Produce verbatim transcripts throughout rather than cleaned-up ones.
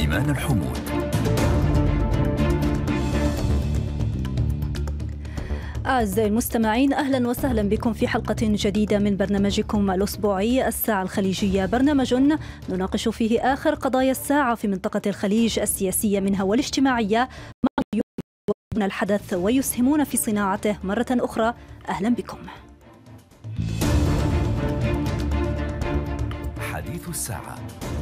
إيمان الحمود. أعزائي المستمعين، أهلا وسهلا بكم في حلقة جديدة من برنامجكم الأسبوعي الساعة الخليجية، برنامج نناقش فيه آخر قضايا الساعة في منطقة الخليج السياسية منها والاجتماعية مع ضيوف الحدث ويسهمون في صناعته مرة أخرى. أهلا بكم. حديث الساعة.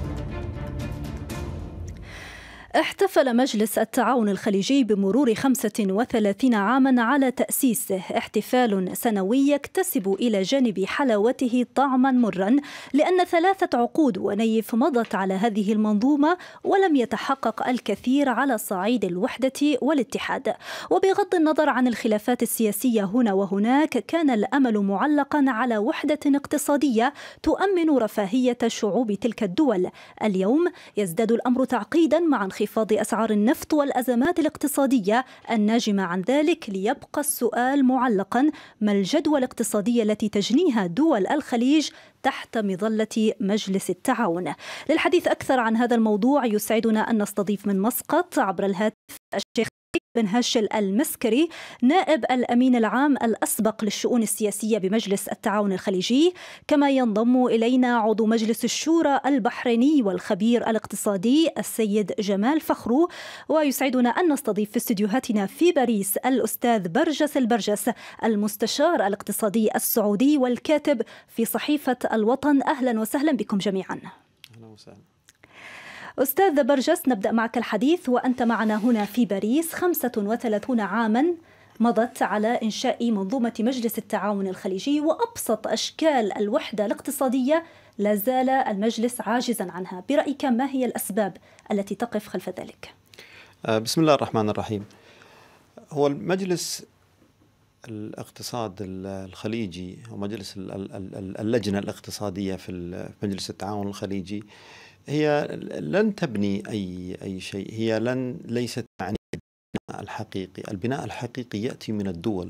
احتفل مجلس التعاون الخليجي بمرور خمسة وثلاثين عاما على تأسيسه، احتفال سنوي يكتسب إلى جانب حلاوته طعما مرا، لأن ثلاثة عقود ونيف مضت على هذه المنظومة ولم يتحقق الكثير على صعيد الوحدة والاتحاد. وبغض النظر عن الخلافات السياسية هنا وهناك، كان الأمل معلقا على وحدة اقتصادية تؤمن رفاهية شعوب تلك الدول. اليوم يزداد الأمر تعقيدا مع انخفاض أسعار النفط والأزمات الاقتصادية الناجمة عن ذلك، ليبقى السؤال معلقا: ما الجدوى الاقتصادية التي تجنيها دول الخليج تحت مظلة مجلس التعاون؟ للحديث أكثر عن هذا الموضوع يسعدنا أن نستضيف من مسقط عبر الهاتف الشيخ بنهاشل المسكري، نائب الأمين العام الأسبق للشؤون السياسية بمجلس التعاون الخليجي، كما ينضم إلينا عضو مجلس الشورى البحريني والخبير الاقتصادي السيد جمال فخرو. ويسعدنا أن نستضيف في استديوهاتنا في باريس الأستاذ برجس البرجس، المستشار الاقتصادي السعودي والكاتب في صحيفة الوطن. أهلا وسهلا بكم جميعا. أهلا وسهلا. أستاذ برجس، نبدأ معك الحديث وأنت معنا هنا في باريس. خمسة وثلاثون عاما مضت على إنشاء منظومة مجلس التعاون الخليجي، وأبسط أشكال الوحدة الاقتصادية لا زال المجلس عاجزا عنها. برأيك ما هي الأسباب التي تقف خلف ذلك؟ بسم الله الرحمن الرحيم. هو المجلس الاقتصاد الخليجي ومجلس اللجنة الاقتصادية في مجلس التعاون الخليجي هي لن تبني أي أي شيء، هي لن ليست تعني البناء الحقيقي. البناء الحقيقي يأتي من الدول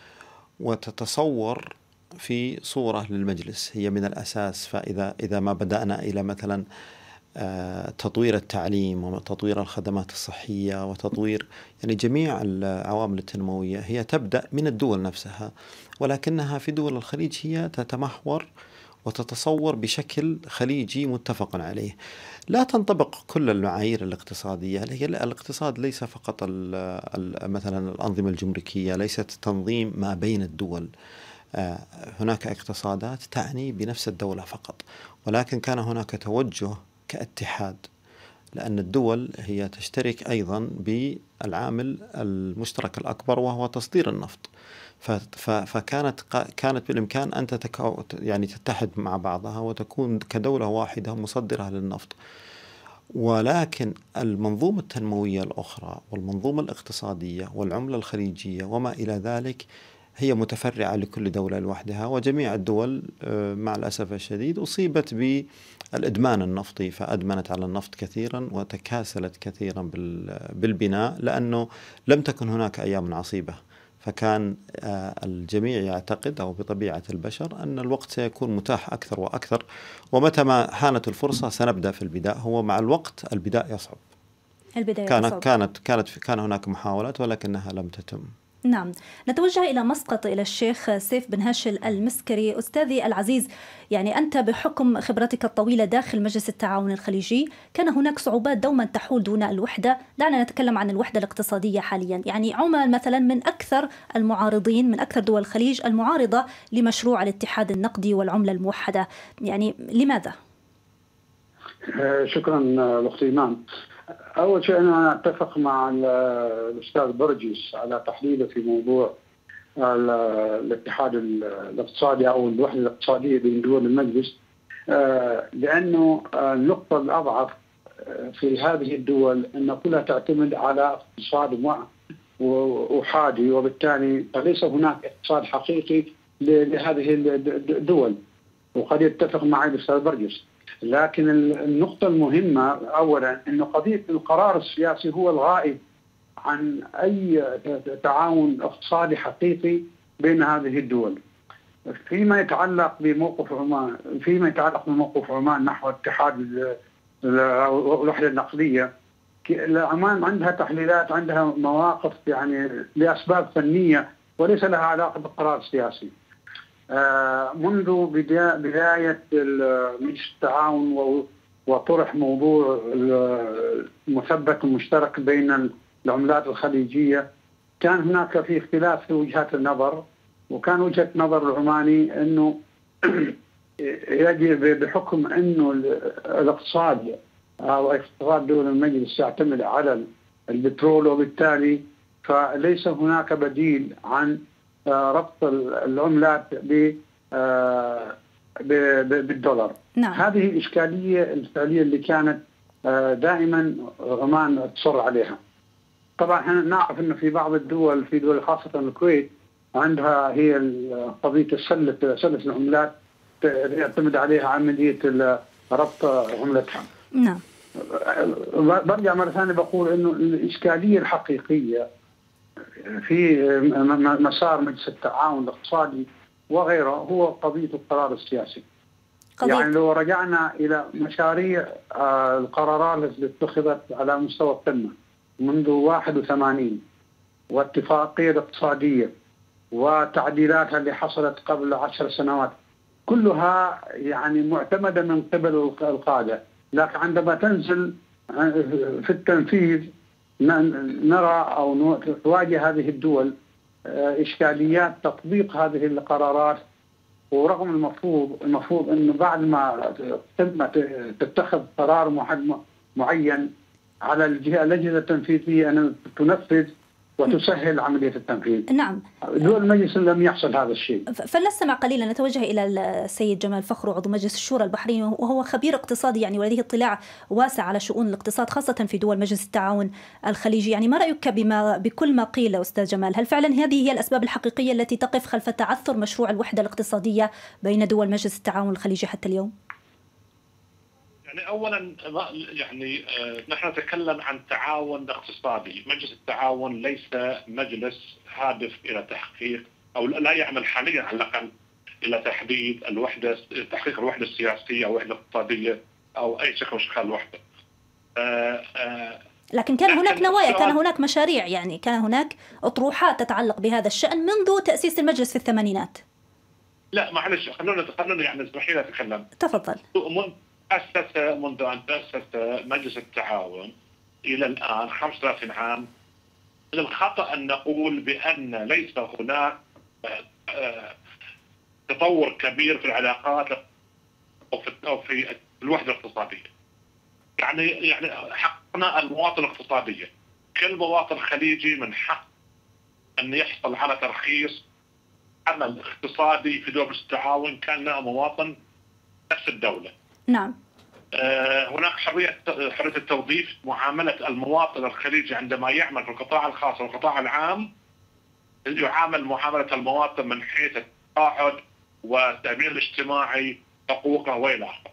وتتصور في صورة للمجلس هي من الأساس. فإذا إذا ما بدأنا إلى مثلا تطوير التعليم وتطوير الخدمات الصحية وتطوير يعني جميع العوامل التنموية، هي تبدأ من الدول نفسها، ولكنها في دول الخليج هي تتمحور وتتصور بشكل خليجي متفق عليه. لا تنطبق كل المعايير الاقتصادية. الاقتصاد ليس فقط مثلا الأنظمة الجمركية، ليست تنظيم ما بين الدول. هناك اقتصادات تعني بنفس الدولة فقط، ولكن كان هناك توجه كاتحاد، لأن الدول هي تشترك أيضا بالعامل المشترك الأكبر وهو تصدير النفط. فكانت كانت بالإمكان أن تتكو يعني تتحد مع بعضها وتكون كدولة واحدة مصدرة للنفط. ولكن المنظومة التنموية الأخرى والمنظومة الاقتصادية والعملة الخليجية وما إلى ذلك هي متفرعة لكل دولة لوحدها، وجميع الدول مع الأسف الشديد أصيبت بالإدمان النفطي، فأدمنت على النفط كثيرا وتكاسلت كثيرا بالبناء، لأنه لم تكن هناك أيام عصيبة. فكان الجميع يعتقد أو بطبيعة البشر أن الوقت سيكون متاح أكثر وأكثر، ومتى ما حانت الفرصة سنبدأ في البداء. هو مع الوقت البداء يصعب. البداية كانت يصعب. كانت كانت كان هناك محاولات ولكنها لم تتم. نعم، نتوجه إلى مسقط إلى الشيخ سيف بنهاشل المسكري. أستاذي العزيز، يعني أنت بحكم خبرتك الطويلة داخل مجلس التعاون الخليجي، كان هناك صعوبات دوما تحول دون الوحدة. دعنا نتكلم عن الوحدة الاقتصادية حاليا. يعني عمان مثلا من أكثر المعارضين، من أكثر دول الخليج المعارضة لمشروع الاتحاد النقدي والعملة الموحدة. يعني لماذا؟ شكرا الأخت إيمان. أول شيء أنا أتفق مع الأستاذ برجس على تحليله في موضوع الاتحاد الاقتصادي أو الوحدة الاقتصادية بين دول المجلس، لأنه النقطة الأضعف في هذه الدول أن كلها تعتمد على اقتصاد أحادي، وبالتالي ليس هناك اقتصاد حقيقي لهذه الدول. وقد يتفق معي الأستاذ برجس، لكن النقطة المهمة أولا أن قضية القرار السياسي هو الغائب عن أي تعاون اقتصادي حقيقي بين هذه الدول. فيما يتعلق بموقف عمان فيما يتعلق بموقف عمان نحو اتحاد الوحدة النقدية. عمان عندها تحليلات، عندها مواقف يعني لأسباب فنية وليس لها علاقة بالقرار السياسي. منذ بداية مجلس التعاون وطرح موضوع المثبت المشترك بين العملات الخليجية، كان هناك في اختلاف في وجهات النظر، وكان وجهة نظر العماني أنه يجب بحكم أنه الاقتصاد أو اقتصاد دول المجلس يعتمد على البترول، وبالتالي فليس هناك بديل عن ربط العملات بالدولار. نعم. هذه الإشكالية الفعلية اللي كانت دائما عمان تصر عليها. طبعا احنا نعرف انه في بعض الدول، في دول خاصة الكويت، عندها هي قضية السلة سلة العملات يعتمد عليها عملية ربط عملتها. نعم. برجع مرة ثانية بقول انه الإشكالية الحقيقية في مسار مجلس التعاون الاقتصادي وغيره هو قضية القرار السياسي. قضية. يعني لو رجعنا إلى مشاريع القرارات التي اتخذت على مستوى القمة منذ واحد وثمانين والاتفاقية الاقتصادية وتعديلاتها اللي حصلت قبل عشر سنوات، كلها يعني معتمدة من قبل القادة، لكن عندما تنزل في التنفيذ نرى أو تواجه هذه الدول إشكاليات تطبيق هذه القرارات. ورغم المفروض المفروض انه بعد ما تم تتخذ قرار معين على الجهه الاجهزه التنفيذيه ان تنفذ وتسهل عمليه التنفيذ. نعم. دول المجلس لم يحصل هذا الشيء. فلنستمع قليلا، نتوجه الى السيد جمال فخرو عضو مجلس الشورى البحريني، وهو خبير اقتصادي يعني ولديه اطلاع واسع على شؤون الاقتصاد خاصه في دول مجلس التعاون الخليجي. يعني ما رايك بما بكل ما قيل استاذ جمال؟ هل فعلا هذه هي الاسباب الحقيقيه التي تقف خلف تعثر مشروع الوحده الاقتصاديه بين دول مجلس التعاون الخليجي حتى اليوم؟ يعني اولا يعني نحن نتكلم عن تعاون اقتصادي، مجلس التعاون ليس مجلس هادف الى تحقيق او لا يعمل حاليا على الاقل الى تحديد الوحده، تحقيق الوحده السياسيه او الوحده الاقتصاديه او اي شكل من اشكال الوحده. آآ آآ لكن كان هناك نوايا، كان هناك مشاريع، يعني كان هناك اطروحات تتعلق بهذا الشأن منذ تأسيس المجلس في الثمانينات. لا معلش، خلونا خلونا يعني اسمحي لي اتكلم. تفضل. أسس منذ أن تأسس مجلس التعاون إلى الآن خمسة وثلاثين عام. من الخطأ أن نقول بأن ليس هناك تطور كبير في العلاقات أو في الوحدة الاقتصادية. يعني يعني حققنا المواطن الاقتصادية، كل مواطن خليجي من حق أن يحصل على ترخيص عمل اقتصادي في دول التعاون كان له مواطن نفس الدولة. نعم. هناك حرية حرية التوظيف، معاملة المواطن الخليجي عندما يعمل في القطاع الخاص والقطاع العام يعامل معاملة المواطن من حيث التقاعد والتأمين الاجتماعي، حقوقه وإلى آخره.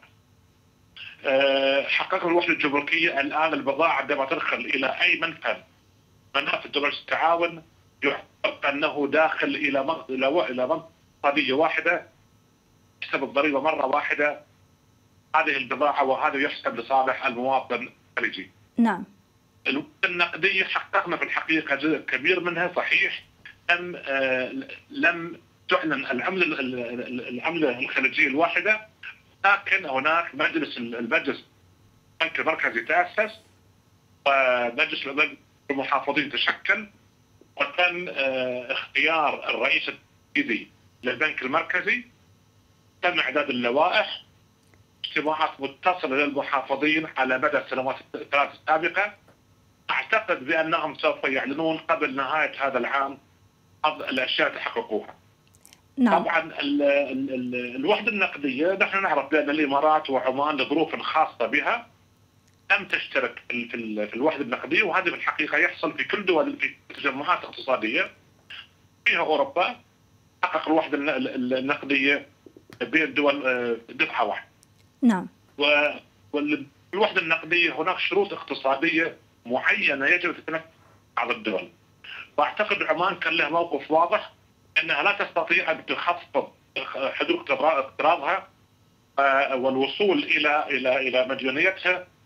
حققنا الوحدة الجمركية. الآن البضاعة عندما تدخل إلى أي منفذ منافذ دول التعاون يعتبر أنه داخل إلى إلى إلى منطقة اقتصادية واحدة، يحسب الضريبة مرة واحدة هذه البضاعة، وهذا يحسب لصالح المواطن الخليجي. نعم. الوحدة النقدية حققنا في الحقيقة جزء كبير منها صحيح. لم آه لم تعلن العملة العملة الخليجية الواحدة، لكن هناك مجلس المجلس البنك المركزي تأسس، ومجلس المحافظين تشكل، وتم آه اختيار الرئيس التنفيذي للبنك المركزي، تم إعداد اللوائح، اجتماعات متصلة للمحافظين على مدى السنوات الثلاث السابقة. أعتقد بأنهم سوف يعلنون قبل نهاية هذا العام بعض الأشياء تحققوها. نعم. طبعا ال ال ال الوحدة النقدية نحن نعرف بأن الإمارات وعمان لظروف خاصة بها لم تشترك في, في الوحدة النقدية، وهذا في الحقيقة يحصل في كل دول في تجمعات اقتصادية فيها أوروبا تحقق الوحدة النقدية بين الدول دفعة واحدة. نعم. والوحدة النقدية هناك شروط اقتصادية معينة يجب تتنفذ على الدول، واعتقد عمان كان له موقف واضح انها لا تستطيع ان تخفض حدود اقتراضها والوصول الى الى الى مديونيتها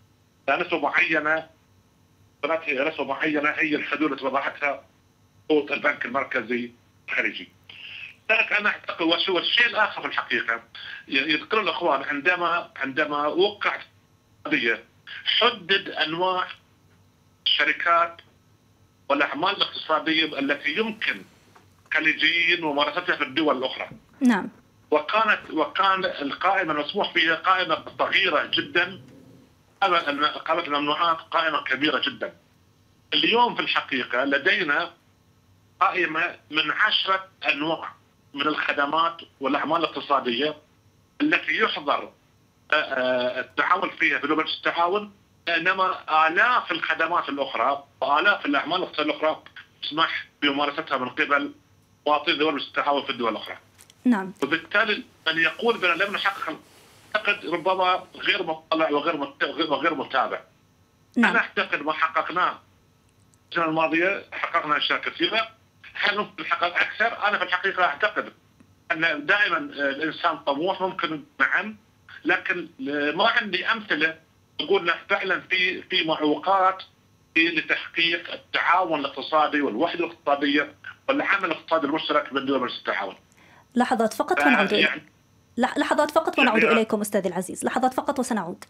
نسبة معينة، نسبة معينة هي الحدود التي وضعتها قوة البنك المركزي الخليجي. لذلك أنا أعتقد وشو الشيء الآخر في الحقيقة يذكر الأخوان عندما عندما وقعت قضية حدد أنواع الشركات والأعمال الاقتصادية التي يمكن خليجيين ممارستها في الدول الأخرى. نعم. وكانت وكان القائمة المسموح فيها قائمة صغيرة جدا، قائمة الممنوعات قائمة كبيرة جدا. اليوم في الحقيقة لدينا قائمة من عشرة أنواع من الخدمات والأعمال الاقتصادية التي يحظر التعامل فيها في دول التعاون، إنما آلاف الخدمات الأخرى وآلاف الأعمال الاقتصادية الأخرى تسمح بممارستها من قبل مواطني دول التعاون في الدول الأخرى. نعم. وبالتالي من يقول بأن لم نحقق أعتقد ربما غير مطلع وغير وغير متابع. نعم. أنا أعتقد ما حققناه السنة الماضية حققنا أشياء كثيرة، هل ممكن نحقق أكثر؟ أنا في الحقيقة أعتقد أن دائما الإنسان طموح، ممكن نعم، لكن ما عندي أمثلة تقول فعلا في في معوقات لتحقيق التعاون الاقتصادي والوحدة الاقتصادية والعمل الاقتصادي المشترك بين دول التعاون. لحظات فقط ونعود يعني لحظات فقط ونعود يعني إليكم أستاذي العزيز، لحظات فقط وسنعود.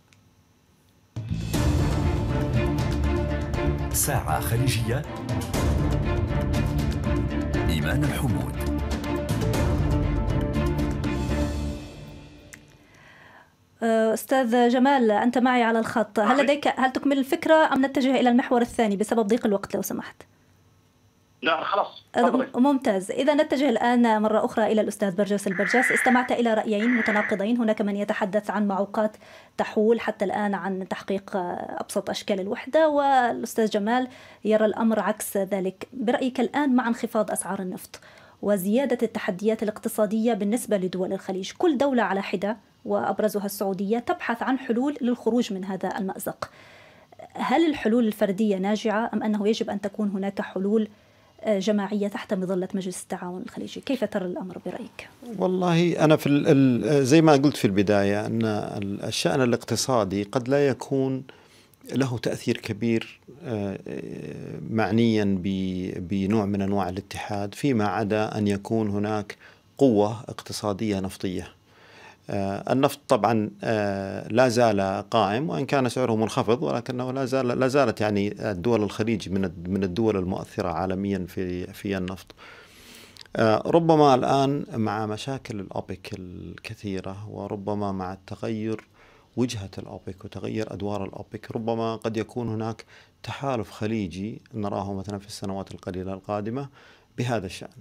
ساعة خليجية، إيمان الحمود. أستاذ جمال، أنت معي على الخط، هل لديك هل تكمل الفكرة أم نتجه إلى المحور الثاني بسبب ضيق الوقت لو سمحت؟ لا خلاص. ممتاز. إذا نتجه الآن مرة أخرى إلى الأستاذ برجاس البرجاس. استمعت إلى رأيين متناقضين، هناك من يتحدث عن معوقات تحول حتى الآن عن تحقيق أبسط أشكال الوحدة، والأستاذ جمال يرى الأمر عكس ذلك. برأيك الآن مع انخفاض أسعار النفط وزيادة التحديات الاقتصادية بالنسبة لدول الخليج، كل دولة على حدة وأبرزها السعودية تبحث عن حلول للخروج من هذا المأزق. هل الحلول الفردية ناجعة أم أنه يجب أن تكون هناك حلول جماعية تحت مظلة مجلس التعاون الخليجي؟ كيف ترى الأمر برأيك؟ والله أنا في زي ما قلت في البداية أن الشأن الاقتصادي قد لا يكون له تأثير كبير معنيا بنوع من أنواع الاتحاد، فيما عدا أن يكون هناك قوة اقتصادية نفطية. النفط طبعا لا زال قائم وإن كان سعره منخفض، ولكنه لا زال لا زالت يعني الدول الخليج من من الدول المؤثرة عالميا في في النفط. ربما الآن مع مشاكل الأوبك الكثيرة، وربما مع التغير وجهة الأوبك وتغير أدوار الأوبك، ربما قد يكون هناك تحالف خليجي نراه مثلا في السنوات القليلة القادمة بهذا الشأن.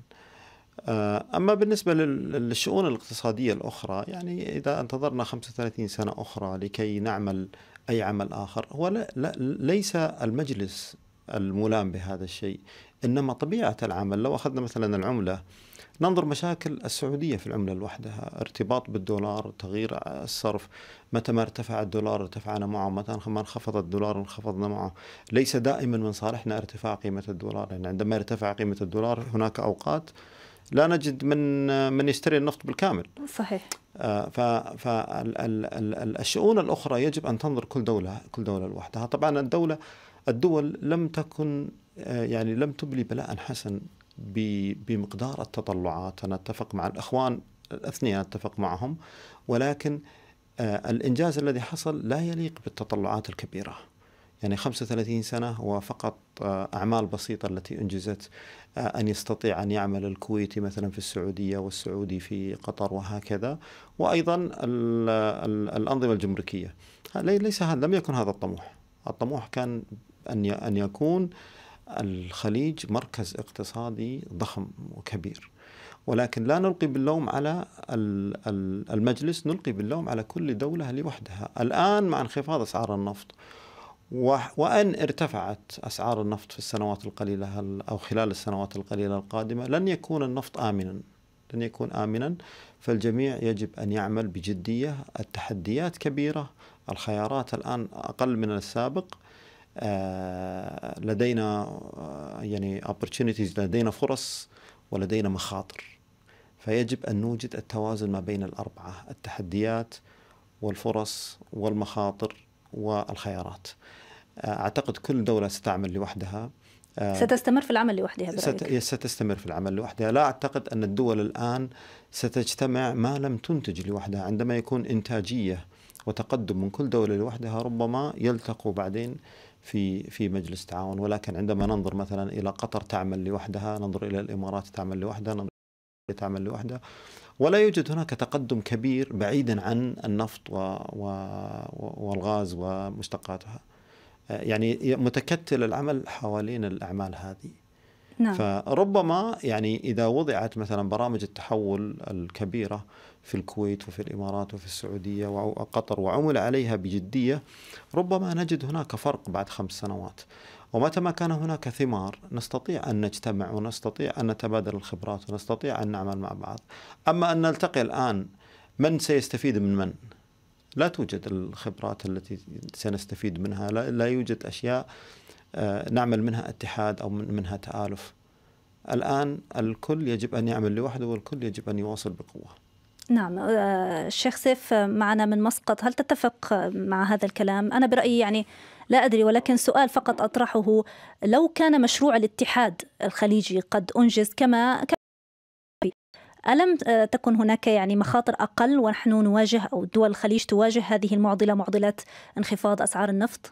أما بالنسبة للشؤون الاقتصادية الأخرى، يعني إذا انتظرنا خمسة وثلاثين سنة أخرى لكي نعمل أي عمل آخر، هو لا لا ليس المجلس الملام بهذا الشيء، إنما طبيعة العمل. لو أخذنا مثلا العملة، ننظر مشاكل السعودية في العملة لوحدها، ارتباط بالدولار، تغيير الصرف، متى ما ارتفع الدولار ارتفعنا معه، متى ما انخفض الدولار انخفضنا معه. ليس دائما من صالحنا ارتفاع قيمة الدولار، يعني عندما يرتفع قيمة الدولار هناك أوقات لا نجد من من يشتري النفط بالكامل. صحيح. فالشؤون الأخرى يجب أن تنظر كل دولة كل دولة لوحدها. طبعا الدولة الدول لم تكن يعني لم تبلي بلاء حسن بمقدار التطلعات. أنا أتفق مع الأخوان الاثنين، أتفق معهم، ولكن الإنجاز الذي حصل لا يليق بالتطلعات الكبيرة. يعني خمسة وثلاثين سنة هو فقط أعمال بسيطة التي أنجزت أن يستطيع أن يعمل الكويتي مثلا في السعودية والسعودي في قطر وهكذا، وأيضا الأنظمة الجمركية. ليس هذا لم يكن هذا الطموح. الطموح كان أن أن يكون الخليج مركز اقتصادي ضخم وكبير، ولكن لا نلقي باللوم على المجلس، نلقي باللوم على كل دولة لوحدها. الآن مع انخفاض أسعار النفط وأن ارتفعت أسعار النفط في السنوات القليلة أو خلال السنوات القليلة القادمة، لن يكون النفط آمنا لن يكون آمنا فالجميع يجب أن يعمل بجدية. التحديات كبيرة، الخيارات الآن أقل من السابق، لدينا يعني opportunities، لدينا فرص ولدينا مخاطر، فيجب أن نوجد التوازن ما بين الأربعة: التحديات والفرص والمخاطر والخيارات. أعتقد كل دولة ستعمل لوحدها، ستستمر في العمل لوحدها برأيك؟ ستستمر في العمل لوحدها. لا أعتقد أن الدول الآن ستجتمع ما لم تنتج لوحدها. عندما يكون إنتاجية وتقدم من كل دولة لوحدها ربما يلتقوا بعدين في في مجلس تعاون، ولكن عندما ننظر مثلا إلى قطر تعمل لوحدها، ننظر إلى الإمارات تعمل لوحدها، ننظر إلى تعمل لوحدها، ولا يوجد هناك تقدم كبير بعيدا عن النفط و و والغاز ومشتقاتها. يعني متكتل العمل حوالين الأعمال هذه. نعم. فربما يعني إذا وضعت مثلا برامج التحول الكبيرة في الكويت وفي الإمارات وفي السعودية وقطر وعمل عليها بجدية، ربما نجد هناك فرق بعد خمس سنوات. ومتى ما كان هناك ثمار نستطيع أن نجتمع ونستطيع أن نتبادل الخبرات ونستطيع أن نعمل مع بعض. أما أن نلتقي الآن من سيستفيد من من؟ لا توجد الخبرات التي سنستفيد منها، لا, لا يوجد أشياء نعمل منها اتحاد أو منها تآلف. الآن الكل يجب أن يعمل لوحده والكل يجب أن يواصل بقوة. نعم. الشيخ سيف معنا من مسقط، هل تتفق مع هذا الكلام؟ أنا برأيي يعني لا أدري، ولكن سؤال فقط أطرحه: لو كان مشروع الاتحاد الخليجي قد أنجز كما ألم تكن هناك يعني مخاطر أقل ونحن نواجه أو دول الخليج تواجه هذه المعضلة، معضلة انخفاض أسعار النفط؟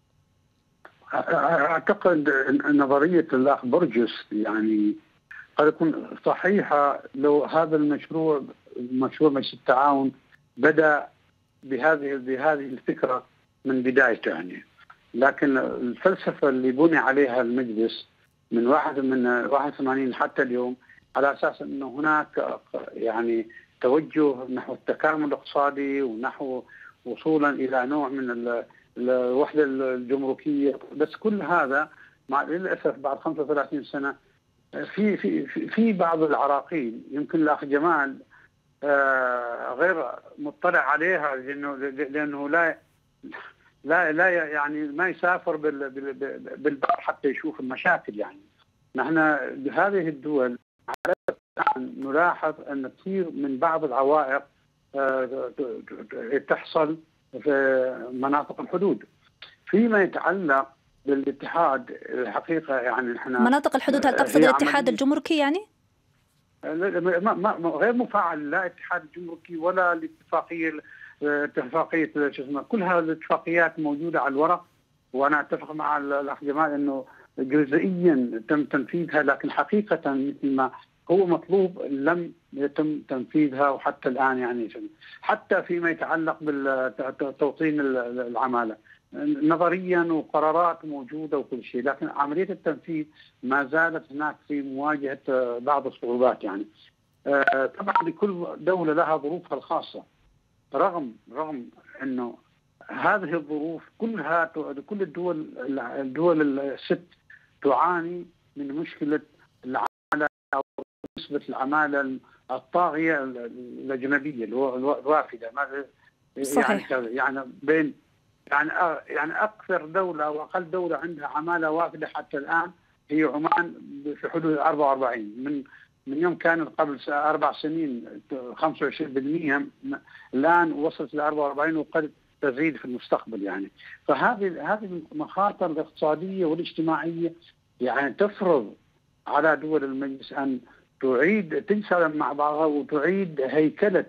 أعتقد أن نظرية الأخ برجس يعني قد تكون صحيحة لو هذا المشروع مشروع مجلس التعاون بدأ بهذه بهذه الفكرة من بدايته يعني. لكن الفلسفة اللي بني عليها المجلس من واحد من واحد وثمانين حتى اليوم على أساس أنه هناك يعني توجه نحو التكامل الاقتصادي ونحو وصولا إلى نوع من الوحدة الجمركية، بس كل هذا مع للأسف بعد خمسة وثلاثين سنة في في في بعض العراقيل يمكن الأخ جمال غير مطلع عليها، لأنه لأنه لا لا لا يعني ما يسافر بالبحر حتى يشوف المشاكل. يعني نحن بهذه الدول نلاحظ أن كثير من بعض العوائق تحصل في مناطق الحدود. فيما يتعلق بالاتحاد الحقيقة يعني نحن مناطق الحدود، هل تقصد الاتحاد الجمركي يعني؟ غير مفعل لا الاتحاد الجمركي ولا الاتفاقية اتفاقية شو اسمه، كل هذه الاتفاقيات موجودة على الورق، وأنا أتفق مع الأخ جمال أنه جزئيا تم تنفيذها، لكن حقيقة مثل ما هو مطلوب لم يتم تنفيذها. وحتى الآن يعني حتى فيما يتعلق بالتوطين العمالة نظريا وقرارات موجودة وكل شيء، لكن عملية التنفيذ ما زالت هناك في مواجهة بعض الصعوبات. يعني طبعا لكل دولة لها ظروفها الخاصة، رغم رغم أنه هذه الظروف كلها كل الدول الدول الست تعاني من مشكلة العمالة أو نسبة العمالة الطاغية الأجنبية الوافدة. صحيح. يعني يعني بين يعني يعني أكثر دولة أو أقل دولة عندها عمالة وافدة حتى الآن هي عمان في حدود أربعة وأربعين. من من يوم كانت قبل أربع سنين خمسة وعشرين بالمئة، الآن وصلت ل أربعة وأربعين وقد تزيد في المستقبل. يعني فهذه هذه المخاطر الاقتصادية والاجتماعية يعني تفرض على دول المجلس أن تعيد تنسجم مع بعضها وتعيد هيكلة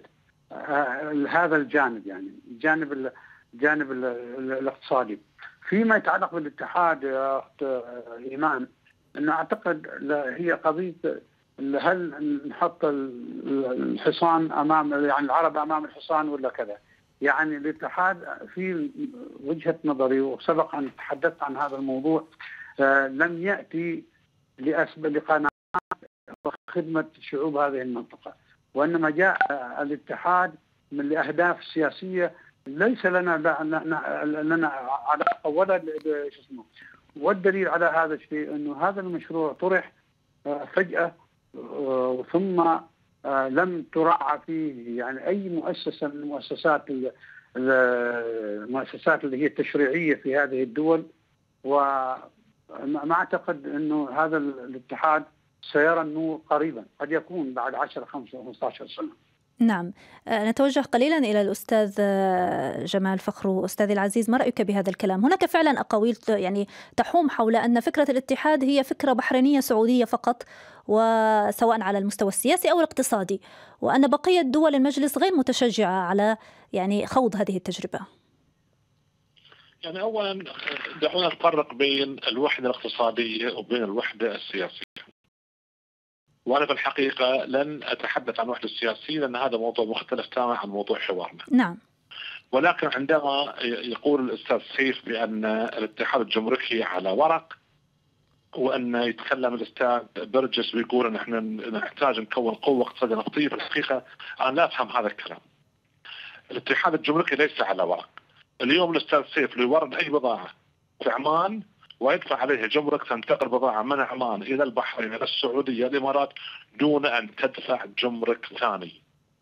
هذا الجانب، يعني الجانب الجانب الاقتصادي. فيما يتعلق بالاتحاد يا أخت إيمان، أنا أعتقد هي قضية هل نحط الحصان أمام يعني العرب أمام الحصان ولا كذا. يعني الاتحاد في وجهة نظري وسبق أن تحدثت عن هذا الموضوع لم يأتي لأسباب لقناعة وخدمة شعوب هذه المنطقة، وإنما جاء الاتحاد من الأهداف السياسية ليس لنا لنا علاقة ولا شو اسمه. والدليل على هذا الشيء أنه هذا المشروع طرح فجأة ثم لم تراعى فيه يعني أي مؤسسة من المؤسسات المؤسسات اللي هي التشريعية في هذه الدول. وما أعتقد أنه هذا الاتحاد سيرى النور قريبا، قد يكون بعد عشرة خمسة خمسة عشر سنة. نعم. نتوجه قليلا إلى الأستاذ جمال فخرو. أستاذي العزيز، ما رأيك بهذا الكلام؟ هناك فعلا أقاويل يعني تحوم حول أن فكرة الاتحاد هي فكرة بحرينية سعودية فقط، وسواء على المستوى السياسي أو الاقتصادي، وأن بقية دول المجلس غير متشجعة على يعني خوض هذه التجربة. يعني أولا دعونا نفرق بين الوحدة الاقتصادية وبين الوحدة السياسية. وأنا في الحقيقة لن أتحدث عن الوحدة السياسية لأن هذا موضوع مختلف تماما عن موضوع حوارنا. نعم. ولكن عندما يقول الأستاذ سيف بأن الاتحاد الجمركي على ورق، وأن يتكلم الأستاذ برجس ويقول أن احنا نحتاج نكون قوة اقتصادية نفطية، في الحقيقة أنا لا أفهم هذا الكلام. الاتحاد الجمركي ليس على ورق. اليوم الأستاذ سيف لو يورد أي بضاعة في عمان ويدفع عليها جمرك، تنتقل بضاعة من عمان إلى البحرين إلى السعودية الإمارات دون أن تدفع جمرك ثاني.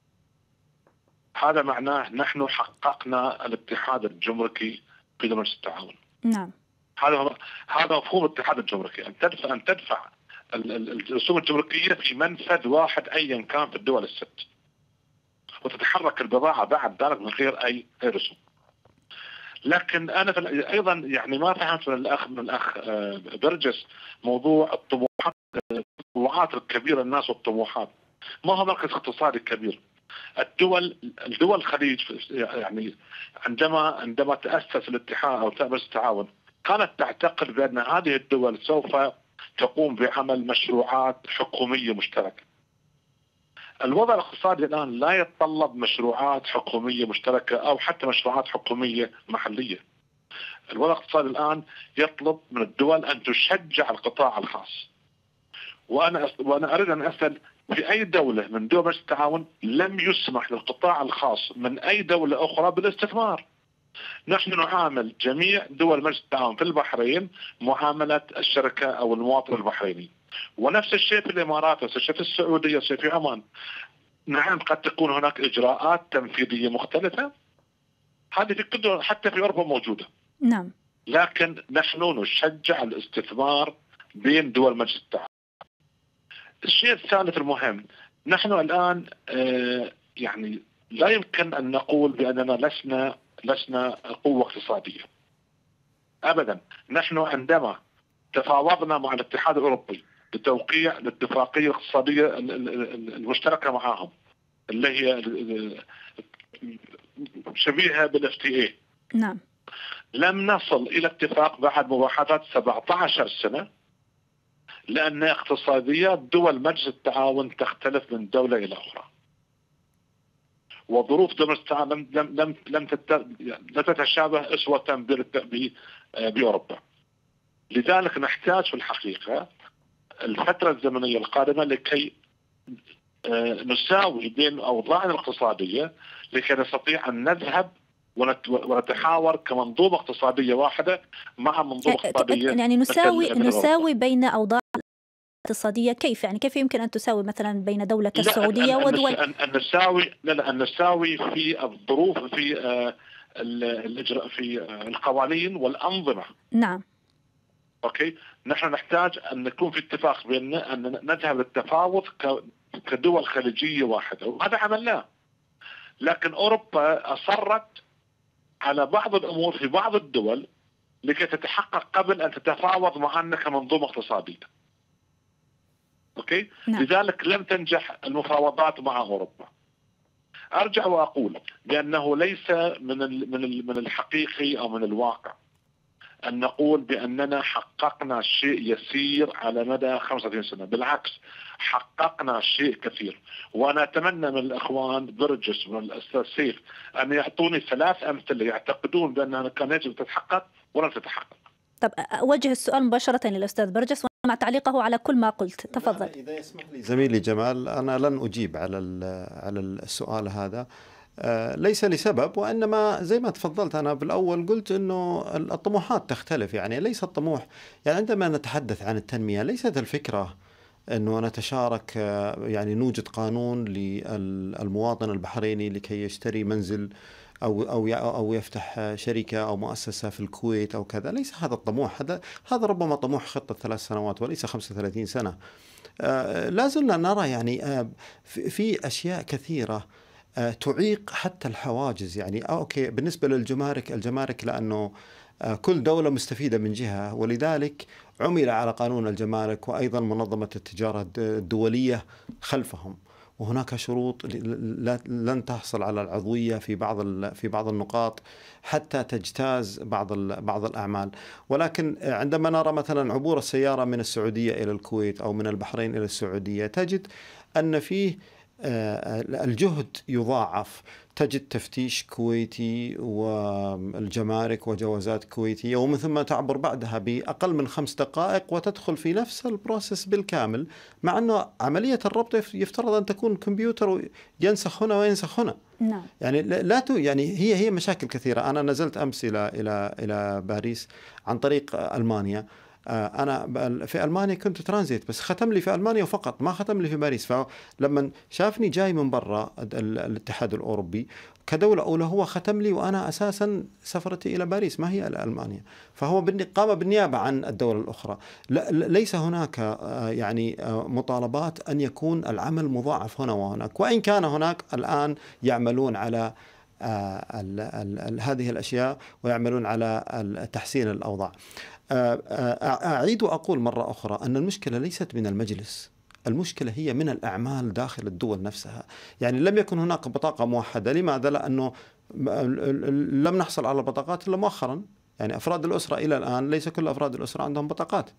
هذا معناه نحن حققنا الاتحاد الجمركي في مجلس التعاون. نعم. هذا هذا مفهوم الاتحاد الجمركي، أن تدفع أن تدفع الرسوم الجمركية في منفذ واحد أيا كان في الدول الست، وتتحرك البضاعة بعد ذلك من غير أي رسوم. لكن أنا أيضا يعني ما فهمت من الأخ من الأخ برجس موضوع الطموحات الطموحات الكبيرة الناس والطموحات. ما هو مركز اقتصادي كبير. الدول الدول الخليج يعني عندما عندما تأسس الاتحاد أو تأسس التعاون كانت تعتقد بأن هذه الدول سوف تقوم بعمل مشروعات حكومية مشتركة. الوضع الاقتصادي الآن لا يتطلب مشروعات حكومية مشتركة أو حتى مشروعات حكومية محلية. الوضع الاقتصادي الآن يطلب من الدول أن تشجع القطاع الخاص. وأنا وأنا أريد أن أسأل، في أي دولة من دول مجلس التعاون لم يسمح للقطاع الخاص من أي دولة أخرى بالاستثمار؟ نحن نعامل جميع دول مجلس التعاون في البحرين معاملة الشركة أو المواطن البحريني، ونفس الشيء في الإمارات، ونفس الشيء في السعودية، ونفس الشيء في عمان. نعم قد تكون هناك إجراءات تنفيذية مختلفة، هذه في كل حتى في أوروبا موجودة. نعم. لكن نحن نشجع الاستثمار بين دول مجلس التعاون. الشيء الثالث المهم، نحن الآن آه يعني لا يمكن أن نقول بأننا لسنا لسنا قوة اقتصادية أبدا. نحن عندما تفاوضنا مع الاتحاد الأوروبي بتوقيع الاتفاقية الاقتصادية المشتركة معهم اللي هي شبيهة بالاف تي اي، نعم، لم نصل إلى اتفاق بعد مباحثات سبعة عشر سنة، لأن اقتصاديات دول مجلس التعاون تختلف من دولة إلى أخرى، وظروف دول مجلس التعاون لم لم لم لا تتشابه أسوة بأوروبا. لذلك نحتاج في الحقيقة الفترة الزمنية القادمة لكي نساوي بين أوضاعنا الاقتصادية لكي نستطيع أن نذهب ونتحاور كمنظومة اقتصادية واحدة مع منظومة اقتصادية، يعني نساوي نساوي بين أوضاع اقتصادية. كيف يعني كيف يمكن أن تساوي مثلا بين دولة كالسعودية ودول أن نساوي لا لا أن نساوي في الظروف في الإجراء في القوانين والأنظمة. نعم. أوكي، نحن نحتاج أن نكون في اتفاق بأننا أن نذهب للتفاوض كدول خليجية واحدة، وهذا عملناه. لكن أوروبا أصرت على بعض الأمور في بعض الدول لكي تتحقق قبل أن تتفاوض معنا كمنظومة اقتصادية. أوكي؟ نعم. لذلك لم تنجح المفاوضات مع أوروبا. أرجع وأقول بأنه ليس من من من الحقيقي أو من الواقع أن نقول بأننا حققنا شيء يسير على مدى خمسة وثلاثين سنة، بالعكس حققنا شيء كثير. وأنا أتمنى من الأخوان برجس ومن الأستاذ سيف أن يعطوني ثلاث أمثلة يعتقدون بأنها كان يجب تتحقق ولم تتحقق. طب أوجه السؤال مباشرة للأستاذ برجس مع تعليقه على كل ما قلت، تفضل. إذا يسمح لي زميلي جمال، أنا لن أجيب على على السؤال هذا ليس لسبب، وإنما زي ما تفضلت أنا بالأول قلت إنه الطموحات تختلف. يعني ليس الطموح، يعني عندما نتحدث عن التنمية ليست الفكرة إنه نتشارك، يعني نوجد قانون للمواطن البحريني لكي يشتري منزل أو أو أو يفتح شركة أو مؤسسة في الكويت أو كذا. ليس هذا الطموح، هذا هذا ربما طموح خطة ثلاث سنوات وليس خمسة وثلاثين سنة. لا زلنا نرى يعني في أشياء كثيرة تعيق حتى الحواجز. يعني أوكي بالنسبة للجمارك، الجمارك لأنه كل دولة مستفيدة من جهة، ولذلك عمل على قانون الجمارك، وأيضا منظمة التجارة الدولية خلفهم، وهناك شروط لن تحصل على العضوية في بعض في بعض النقاط حتى تجتاز بعض بعض الأعمال. ولكن عندما نرى مثلا عبور السيارة من السعودية إلى الكويت أو من البحرين إلى السعودية، تجد أن فيه الجهد يضاعف، تجد تفتيش كويتي والجمارك وجوازات كويتية، ومن ثم تعبر بعدها بأقل من خمس دقائق وتدخل في نفس البروسيس بالكامل، مع أنه عملية الربط يفترض أن تكون كمبيوتر ينسخ هنا وينسخ هنا. نعم. يعني لا تو يعني هي هي مشاكل كثيرة. أنا نزلت أمس إلى إلى إلى باريس عن طريق ألمانيا. أنا في ألمانيا كنت ترانزيت، بس ختم لي في ألمانيا فقط، ما ختم لي في باريس. فلما شافني جاي من برا الاتحاد الأوروبي كدولة أولى، هو ختم لي وأنا أساسا سفرتي إلى باريس ما هي إلى ألمانيا. فهو قام بالنيابة عن الدولة الأخرى. ليس هناك يعني مطالبات أن يكون العمل مضاعف هنا وهناك، وإن كان هناك الآن يعملون على ال ال ال هذه الأشياء ويعملون على تحسين الأوضاع. أعيد وأقول مرة أخرى أن المشكلة ليست من المجلس، المشكلة هي من الأعمال داخل الدول نفسها. يعني لم يكن هناك بطاقة موحدة. لماذا؟ لأنه لم نحصل على البطاقات إلا مؤخرا. يعني أفراد الأسرة إلى الآن ليس كل أفراد الأسرة عندهم بطاقات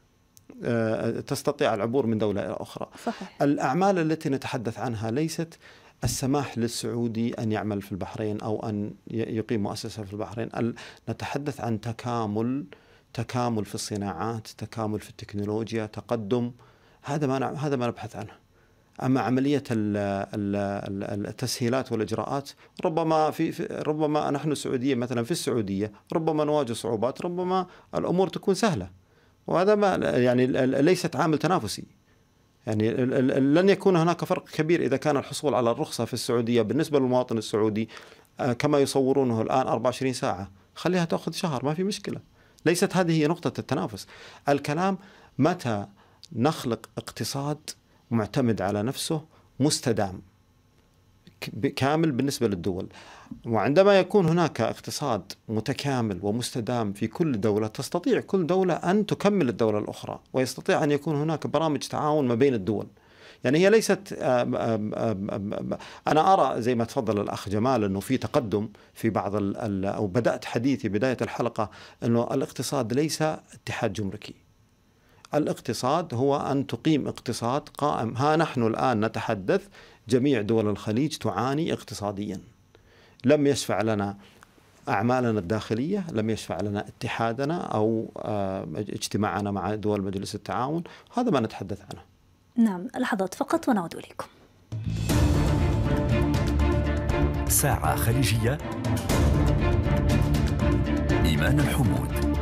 تستطيع العبور من دولة إلى أخرى. صحيح. الأعمال التي نتحدث عنها ليست السماح للسعودي أن يعمل في البحرين أو أن يقيم مؤسسة في البحرين. نتحدث عن تكامل تكامل في الصناعات، تكامل في التكنولوجيا، تقدم. هذا ما هذا ما نبحث عنه. أما عملية التسهيلات والإجراءات، ربما في ربما نحن السعودية مثلا في السعودية ربما نواجه صعوبات، ربما الأمور تكون سهلة، وهذا ما يعني ليست عامل تنافسي. يعني لن يكون هناك فرق كبير إذا كان الحصول على الرخصة في السعودية بالنسبة للمواطن السعودي كما يصورونه الآن أربعة وعشرين ساعة، خليها تأخذ شهر، ما في مشكلة. ليست هذه هي نقطة التنافس. الكلام متى نخلق اقتصاد معتمد على نفسه مستدام كامل بالنسبة للدول. وعندما يكون هناك اقتصاد متكامل ومستدام في كل دولة، تستطيع كل دولة أن تكمل الدولة الأخرى، ويستطيع أن يكون هناك برامج تعاون ما بين الدول. يعني هي ليست آم آم آم أنا أرى زي ما تفضل الأخ جمال أنه في تقدم في بعض ال أو بدأت حديثي بداية الحلقة أنه الاقتصاد ليس اتحاد جمركي. الاقتصاد هو أن تقيم اقتصاد قائم. ها نحن الآن نتحدث جميع دول الخليج تعاني اقتصاديا. لم يشفع لنا أعمالنا الداخلية، لم يشفع لنا اتحادنا أو اجتماعنا مع دول مجلس التعاون. هذا ما نتحدث عنه. نعم، لحظات فقط ونعود إليكم. ساعة خليجية، إيمان الحمود.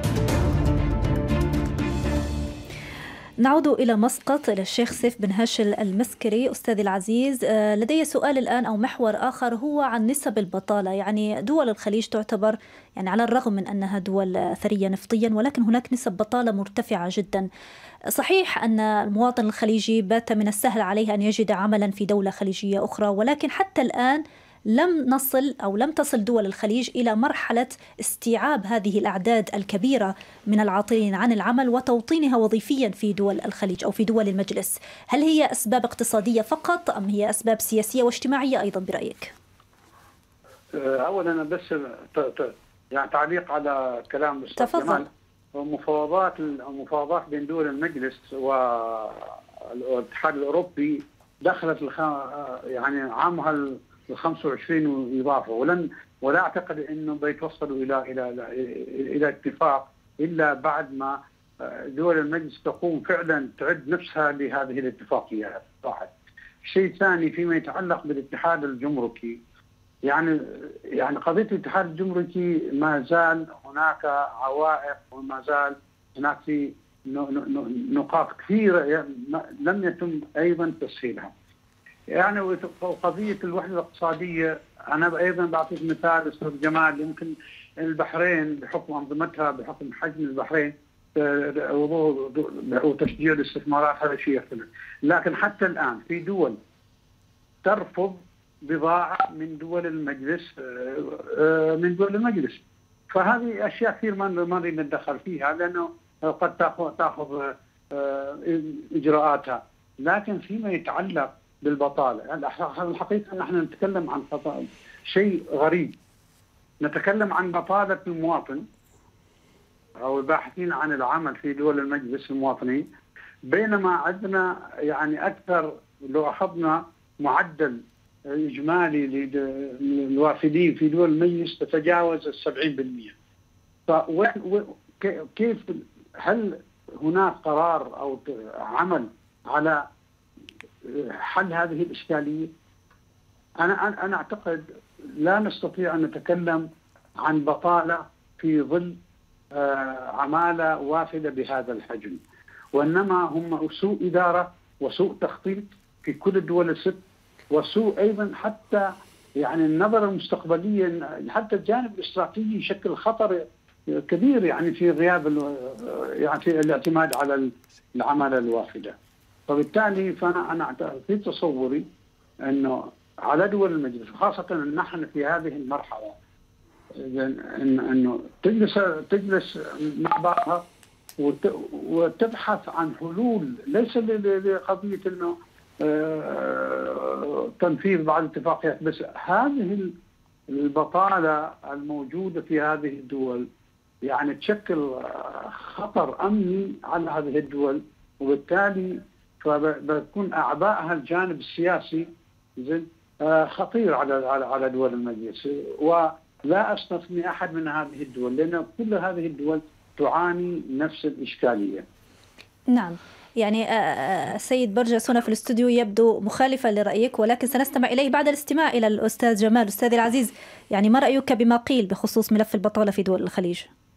نعود إلى مسقط، إلى الشيخ سيف بن هاشل المسكري. أستاذي العزيز، لدي سؤال الآن أو محور آخر هو عن نسب البطالة. يعني دول الخليج تعتبر يعني على الرغم من أنها دول ثرية نفطيا، ولكن هناك نسب بطالة مرتفعة جدا. صحيح أن المواطن الخليجي بات من السهل عليه أن يجد عملا في دولة خليجية أخرى، ولكن حتى الآن لم نصل أو لم تصل دول الخليج إلى مرحلة استيعاب هذه الأعداد الكبيرة من العاطلين عن العمل وتوطينها وظيفيا في دول الخليج أو في دول المجلس. هل هي أسباب اقتصادية فقط أم هي أسباب سياسية واجتماعية أيضا برأيك؟ أولا أنا بس يعني تعليق على كلام الأستاذ جمال. المفاوضات المفاوضات بين دول المجلس والاتحاد الأوروبي دخلت الخ... يعني عامها ال خمسة وعشرين وإضافة، ولن ولا أعتقد أنه بيتوصلوا إلى إلى إلى إلى اتفاق إلا بعد ما دول المجلس تقوم فعلا تعد نفسها لهذه الاتفاقية. واحد. شيء ثاني فيما يتعلق بالاتحاد الجمركي، يعني يعني قضية الاتحاد الجمركي ما زال هناك عوائق وما زال هناك في نقاط كثيرة لم يتم أيضا تسهيلها. يعني وقضية الوحدة الاقتصادية أنا أيضا بعطيك مثال أستاذ جمال. يمكن البحرين بحكم أنظمتها بحكم حجم البحرين وتشجيع الاستثمارات هذا شيء يختلف، لكن حتى الآن في دول ترفض بضاعة من دول المجلس من دول المجلس. فهذه أشياء كثير ما ما نريد نتدخل فيها لأنه قد تأخذ تأخذ إجراءاتها، لكن فيما يتعلق بالبطالة الحقيقة نحن نتكلم عن شيء غريب، نتكلم عن بطالة المواطن أو الباحثين عن العمل في دول المجلس المواطنين، بينما عندنا يعني أكثر لو أخذنا معدل إجمالي للوافدين في دول المجلس تتجاوز السبعين بالمئة. فكيف هل هناك قرار أو عمل على حل هذه الإشكالية؟ أنا أنا أعتقد لا نستطيع أن نتكلم عن بطالة في ظل عمالة وافدة بهذا الحجم، وإنما هم سوء إدارة وسوء تخطيط في كل الدول الست، وسوء أيضا حتى يعني النظرة المستقبلية، حتى الجانب الاستراتيجي يشكل خطر كبير يعني في غياب يعني في الاعتماد على العمالة الوافدة. فبالتالي فأنا أنا في تصوري أنه على دول المجلس خاصة نحن في هذه المرحلة أنه تجلس تجلس مع بعضها وتبحث عن حلول، ليس لقضية أنه تنفيذ بعض الاتفاقيات، بس هذه البطالة الموجودة في هذه الدول يعني تشكل خطر أمني على هذه الدول، وبالتالي فبتكون أعباءها الجانب السياسي خطير على على دول المجلس. ولا أستثني أحد من هذه الدول لأن كل هذه الدول تعاني نفس الإشكالية. نعم، يعني السيد برجس هنا في الاستوديو يبدو مخالفا لرأيك، ولكن سنستمع إليه بعد الاستماع إلى الأستاذ جمال. أستاذي العزيز، يعني ما رأيك بما قيل بخصوص ملف البطالة في دول الخليج؟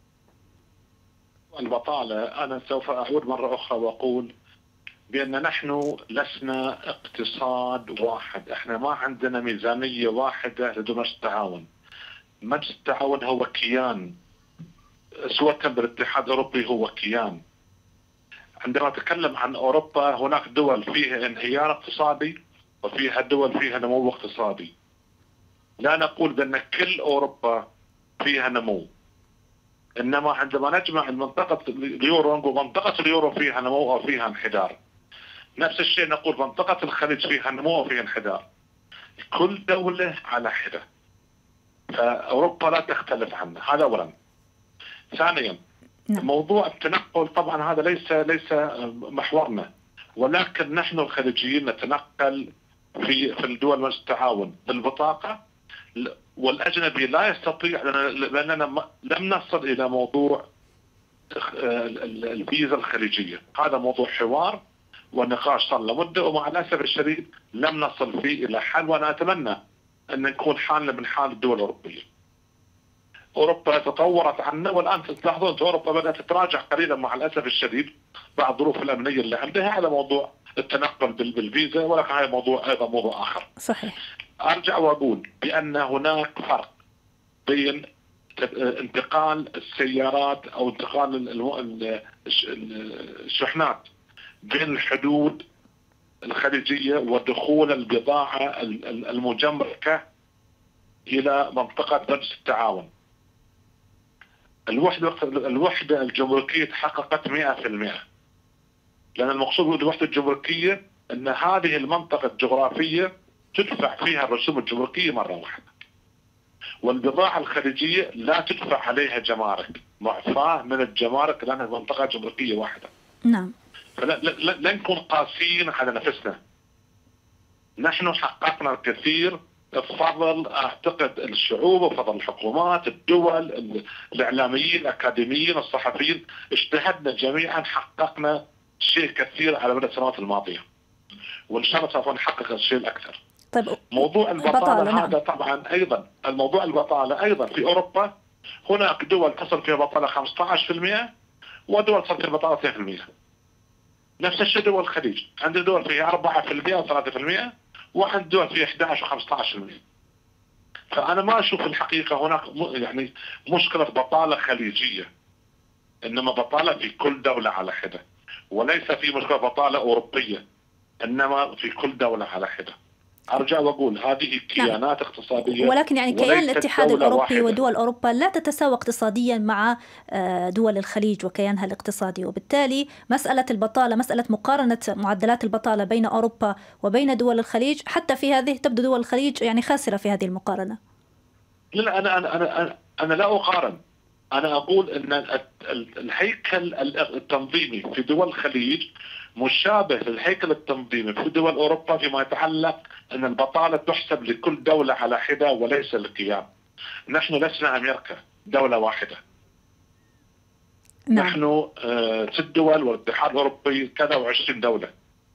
البطالة أنا سوف أعود مرة أخرى وأقول بأن نحن لسنا اقتصاد واحد، احنا ما عندنا ميزانية واحدة لمجلس التعاون. مجلس التعاون هو كيان، سواء بالاتحاد الأوروبي هو كيان. عندما نتكلم عن أوروبا هناك دول فيها انهيار اقتصادي وفيها دول فيها نمو اقتصادي. لا نقول بأن كل أوروبا فيها نمو، إنما عندما نجمع المنطقة اليورو ومنطقة اليورو فيها نمو أو فيها انحدار. نفس الشيء نقول منطقة الخليج فيها نمو وفيها انحدار. كل دولة على حدة، فأوروبا لا تختلف عنها. هذا أولا. ثانيا نعم. موضوع التنقل طبعا هذا ليس ليس محورنا، ولكن نحن الخليجيين نتنقل في في الدول مجلس التعاون بالبطاقة، والأجنبي لا يستطيع لأننا لم نصل إلى موضوع الفيزا الخليجية. هذا موضوع حوار والنقاش صار له مدة، ومع الأسف الشديد لم نصل فيه إلى حل، وأنا أتمنى أن نكون حالنا من حال الدول الأوروبية. أوروبا تطورت عنا، والآن تلاحظون أوروبا بدأت تتراجع قليلا مع الأسف الشديد بعد الظروف الأمنية اللي عندها على موضوع التنقل بالفيزا، ولكن هذا موضوع أيضا موضوع آخر. صحيح. أرجع وأقول بأن هناك فرق بين انتقال السيارات أو انتقال الشحنات بين الحدود الخليجية ودخول البضاعة المجمركة إلى منطقة مجلس التعاون. الوحدة الوحدة الجمركية تحققت مئة بالمئة، لأن المقصود بالوحدة الجمركية أن هذه المنطقة الجغرافية تدفع فيها الرسوم الجمركية مرة واحدة، والبضاعة الخليجية لا تدفع عليها جمارك، معفاة من الجمارك لأنها منطقة جمركية واحدة. نعم. فلا نكون قاسيين على نفسنا. نحن حققنا الكثير بفضل أعتقد الشعوب وفضل الحكومات، الدول، الإعلاميين، الأكاديميين، الصحفيين، اجتهدنا جميعا، حققنا شيء كثير على مدى السنوات الماضية، وإن شاء الله سوف نحقق الشيء الأكثر. طيب موضوع البطالة هذا طبعا أيضا الموضوع البطالة أيضا في أوروبا هناك دول تصل فيها بطالة خمسة عشر بالمئة ودول تصل فيها بطالة اثنين بالمئة. نفس الشيء دول الخليج، عند دول فيها أربعة بالمئة وثلاثة بالمئة، وعند دول فيها أحد عشر وخمسة عشر بالمئة. فأنا ما أشوف الحقيقة هناك يعني مشكلة بطالة خليجية، إنما بطالة في كل دولة على حدة، وليس في مشكلة بطالة أوروبية، إنما في كل دولة على حدة. أرجع وأقول هذه كيانات نعم. اقتصادية، ولكن يعني كيان الاتحاد الأوروبي واحدة. ودول أوروبا لا تتساوى اقتصاديا مع دول الخليج وكيانها الاقتصادي، وبالتالي مسألة البطالة، مسألة مقارنة معدلات البطالة بين أوروبا وبين دول الخليج، حتى في هذه تبدو دول الخليج يعني خاسرة في هذه المقارنة. لا أنا أنا أنا أنا لا أقارن، أنا أقول أن الهيكل التنظيمي في دول الخليج مشابه للهيكل التنظيمي في دول أوروبا فيما يتعلق أن البطالة تحسب لكل دولة على حدة وليس للقيام. نحن لسنا أمريكا دولة واحدة. نعم. نحن ست دول والاتحاد الأوروبي كذا وعشرين دولة.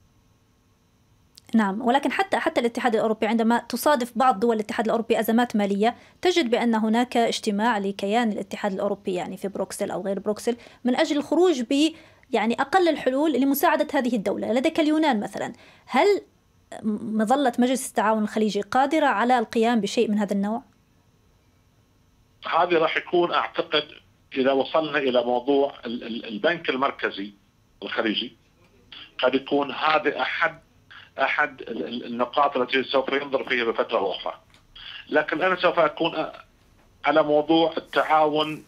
نعم، ولكن حتى حتى الاتحاد الأوروبي عندما تصادف بعض دول الاتحاد الأوروبي أزمات مالية تجد بأن هناك اجتماع لكيان الاتحاد الأوروبي يعني في بروكسل أو غير بروكسل من أجل الخروج ب يعني أقل الحلول لمساعدة هذه الدولة. لديك اليونان مثلا، هل مظلة مجلس التعاون الخليجي قادرة على القيام بشيء من هذا النوع؟ هذه راح يكون أعتقد إذا وصلنا إلى موضوع البنك المركزي الخليجي قد يكون هذا أحد أحد النقاط التي سوف ينظر فيها بفترة أخرى. لكن أنا سوف أكون على موضوع التعاون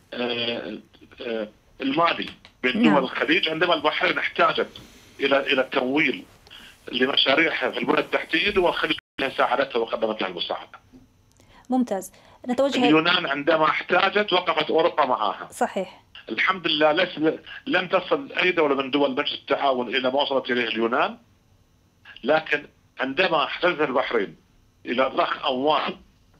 المالي بين دول الخليج عندما البحرين احتاجت إلى إلى التمويل لمشاريعها في البنى التحتية، دول الخليج ساعدتها وقدمت لها المساعدة. ممتاز. نتوجه اليونان عندما احتاجت وقفت أوروبا معها. صحيح. الحمد لله ليس لم تصل أي دولة من دول مجلس التعاون إلى ما وصلت إليه اليونان، لكن عندما احتاجت البحرين إلى ضخ أموال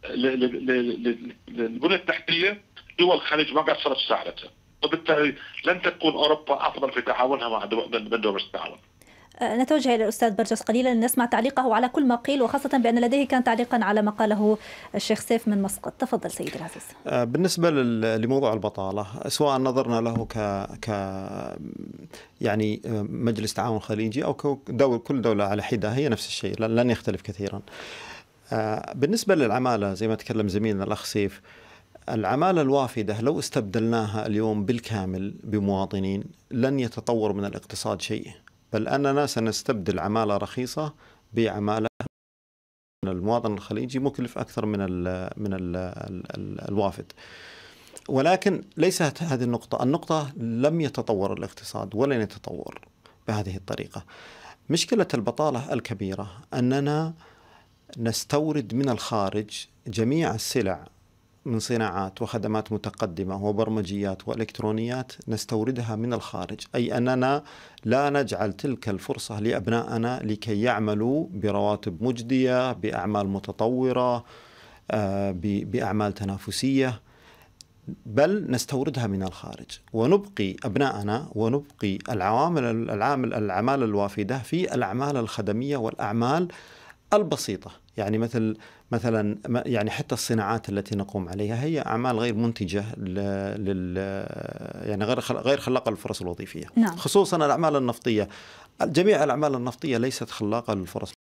للبنى التحتية دول الخليج ما قصرت ساعدتها، وبالتالي لن تكون أوروبا أفضل في تعاونها مع دول دول التعاون. نتوجه إلى الأستاذ برجس قليلا لنسمع تعليقه على كل ما قيل، وخاصة بأن لديه كان تعليقا على ما قاله الشيخ سيف من مسقط. تفضل سيدي العزيز. بالنسبة لموضوع البطالة، سواء نظرنا له ك ك يعني مجلس تعاون خليجي أو دول كل دولة على حدة هي نفس الشيء، لن يختلف كثيرا. بالنسبة للعمالة زي ما تكلم زميلنا الأخ سيف، العمالة الوافدة لو استبدلناها اليوم بالكامل بمواطنين لن يتطور من الاقتصاد شيء، بل أننا سنستبدل عمالة رخيصة بعمالة المواطن الخليجي مكلف أكثر من ال من ال ال الوافد. ولكن ليست هذه النقطة، النقطة لم يتطور الاقتصاد ولن يتطور بهذه الطريقة. مشكلة البطالة الكبيرة أننا نستورد من الخارج جميع السلع من صناعات وخدمات متقدمة وبرمجيات وإلكترونيات، نستوردها من الخارج، أي أننا لا نجعل تلك الفرصة لأبنائنا لكي يعملوا برواتب مجدية، بأعمال متطورة، بأعمال تنافسية، بل نستوردها من الخارج ونبقي أبنائنا ونبقي العوامل العامل الأعمال الوافدة في الأعمال الخدمية والأعمال البسيطة. يعني مثل مثلا يعني حتى الصناعات التي نقوم عليها هي أعمال غير منتجة لل يعني غير غير خلاقة للفرص الوظيفية. نعم. خصوصا الأعمال النفطية، جميع الأعمال النفطية ليست خلاقة للفرص.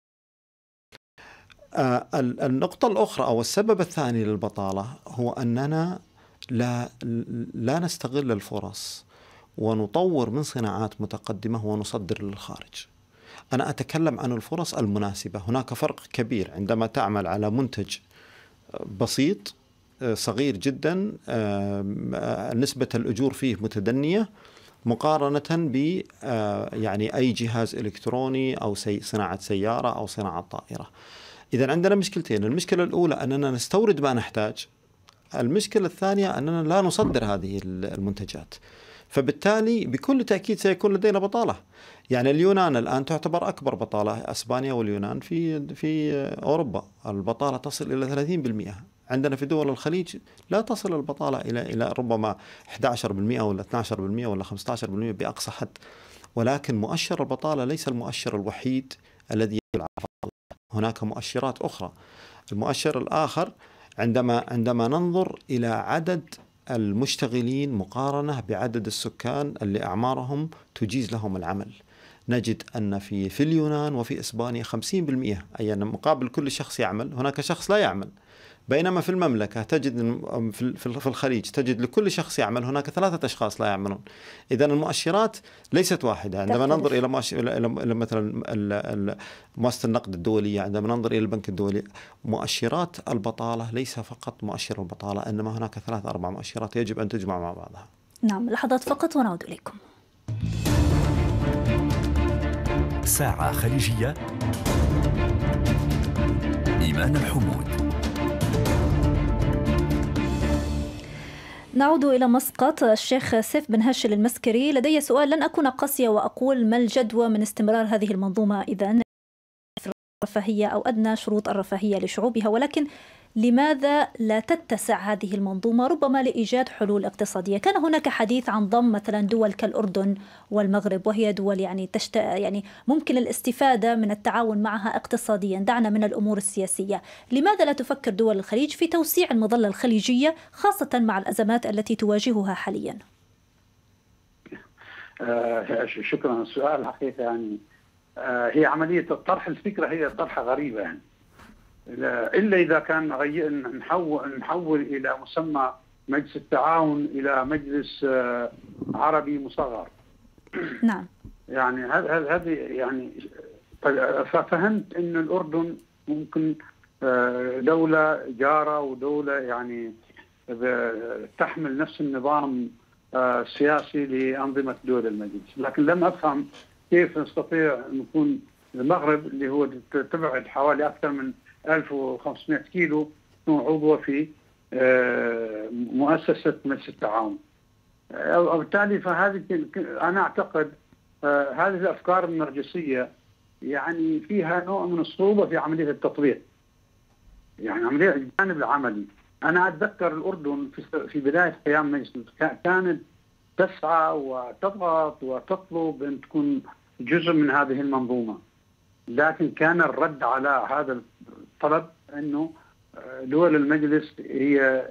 آه النقطة الأخرى أو السبب الثاني للبطالة هو أننا لا لا نستغل الفرص ونطور من صناعات متقدمة ونصدر للخارج. أنا أتكلم عن الفرص المناسبة. هناك فرق كبير عندما تعمل على منتج بسيط صغير جدا نسبة الأجور فيه متدنية مقارنة ب يعني أي جهاز إلكتروني أو صناعة سيارة أو صناعة طائرة. إذن عندنا مشكلتين، المشكلة الأولى أننا نستورد ما نحتاج، المشكلة الثانية أننا لا نصدر هذه المنتجات، فبالتالي بكل تأكيد سيكون لدينا بطالة. يعني اليونان الآن تعتبر أكبر بطالة، أسبانيا واليونان في في أوروبا البطالة تصل إلى ثلاثين بالمئة. عندنا في دول الخليج لا تصل البطالة إلى إلى ربما أحد عشر بالمئة ولا اثني عشر بالمئة ولا خمسة عشر بالمئة بأقصى حد. ولكن مؤشر البطالة ليس المؤشر الوحيد الذي يلعب. هناك مؤشرات أخرى. المؤشر الآخر عندما عندما ننظر إلى عدد المشتغلين مقارنة بعدد السكان اللي أعمارهم تجيز لهم العمل، نجد أن في في اليونان وفي إسبانيا خمسين بالمئة، أي أن مقابل كل شخص يعمل هناك شخص لا يعمل. بينما في المملكة تجد في الخليج تجد لكل شخص يعمل هناك ثلاثة أشخاص لا يعملون. إذا المؤشرات ليست واحدة. عندما ننظر إلى إلى مثلا مؤسسة النقد الدولية، عندما ننظر إلى البنك الدولي، مؤشرات البطالة ليس فقط مؤشر البطالة، إنما هناك ثلاث أربع مؤشرات يجب أن تجمع مع بعضها. نعم، لحظات فقط ونعود إليكم. ساعة خليجية، إيمان الحمود. نعود إلى مسقط. الشيخ سيف بن هاشل المسكري، لدي سؤال، لن أكون قاسية وأقول ما الجدوى من استمرار هذه المنظومة إذن الرفاهية أو أدنى شروط الرفاهية لشعوبها، ولكن لماذا لا تتسع هذه المنظومة ربما لإيجاد حلول اقتصادية؟ كان هناك حديث عن ضم مثلا دول كالأردن والمغرب، وهي دول يعني تشت... يعني ممكن الاستفادة من التعاون معها اقتصاديا، دعنا من الأمور السياسية. لماذا لا تفكر دول الخليج في توسيع المظلة الخليجية خاصة مع الأزمات التي تواجهها حاليا؟ آه شكرا على السؤال. حقيقة يعني آه هي عملية الطرح الفكرة هي طرحة غريبة يعني، إلا إذا كان نحول نحول إلى مسمى مجلس التعاون إلى مجلس عربي مصغر. نعم. يعني هذه يعني ففهمت إن الأردن ممكن دولة جارة ودولة يعني تحمل نفس النظام السياسي لأنظمة دول المجلس، لكن لم أفهم كيف نستطيع نكون المغرب اللي هو تبعد حوالي أكثر من ألف وخمسمائة كيلو عضو في مؤسسة مجلس التعاون. وبالتالي فهذه أنا أعتقد هذه الأفكار النرجسية يعني فيها نوع من الصعوبة في عملية التطبيق، يعني عملية الجانب العملي. أنا أتذكر الأردن في بداية قيام مجلس كانت تسعى وتضغط وتطلب أن تكون جزء من هذه المنظومة، لكن كان الرد على هذا الطلب أنه دول المجلس هي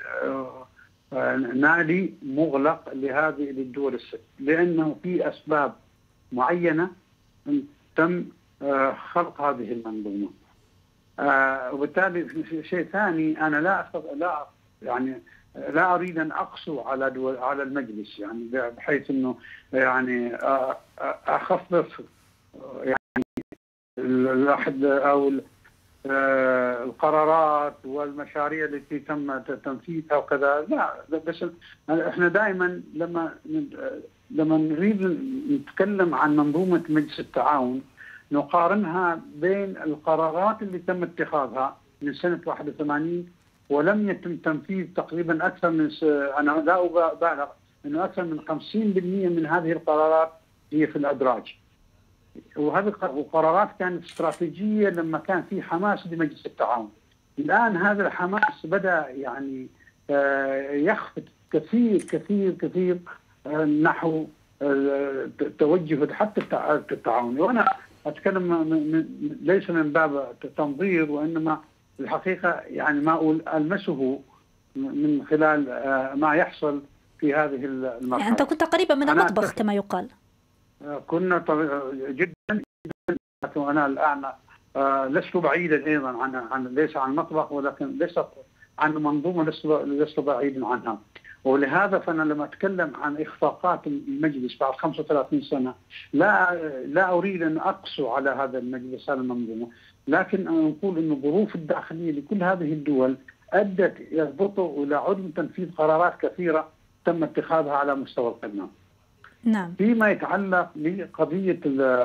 نادي مغلق لهذه الدول الست، لأنه في أسباب معينة تم خلق هذه المنظومة. وبالتالي في شيء ثاني، أنا لا لا يعني لا أريد أن أقسو على دول على المجلس، يعني بحيث أنه يعني أخفف يعني الأحد أو القرارات والمشاريع التي تم تنفيذها وكذا. لا، بس احنا دائما لما لما نريد نتكلم عن منظومة مجلس التعاون نقارنها بين القرارات اللي تم اتخاذها من سنة واحد وثمانين ولم يتم تنفيذ تقريبا أكثر من س... أنا لا أبالغ أنه أكثر من خمسين بالمئة من هذه القرارات هي في الأدراج، وهذه القرارات كانت استراتيجية لما كان في حماس لمجلس التعاون. الآن هذا الحماس بدأ يعني يخفت كثير كثير كثير نحو توجه حتى التعاون. وأنا أتكلم ليس من باب تنظير، وإنما الحقيقة يعني ما أقول ألمسه من خلال ما يحصل في هذه المرحلة. يعني أنت كنت قريبا من المطبخ كما يقال. كنا جدا جدا، وأنا الآن لست بعيدا أيضا عن عن ليس عن المطبخ، ولكن ليس عن منظومة لست لست بعيدا عنها. ولهذا فأنا لما أتكلم عن إخفاقات المجلس بعد خمسة وثلاثين سنة لا لا أريد أن أقسو على هذا المجلس هذا المنظومة، لكن نقول أن الظروف الداخلية لكل هذه الدول أدت يضبطوا إلى عدم تنفيذ قرارات كثيرة تم اتخاذها على مستوى القمة. نعم. فيما يتعلق بقضية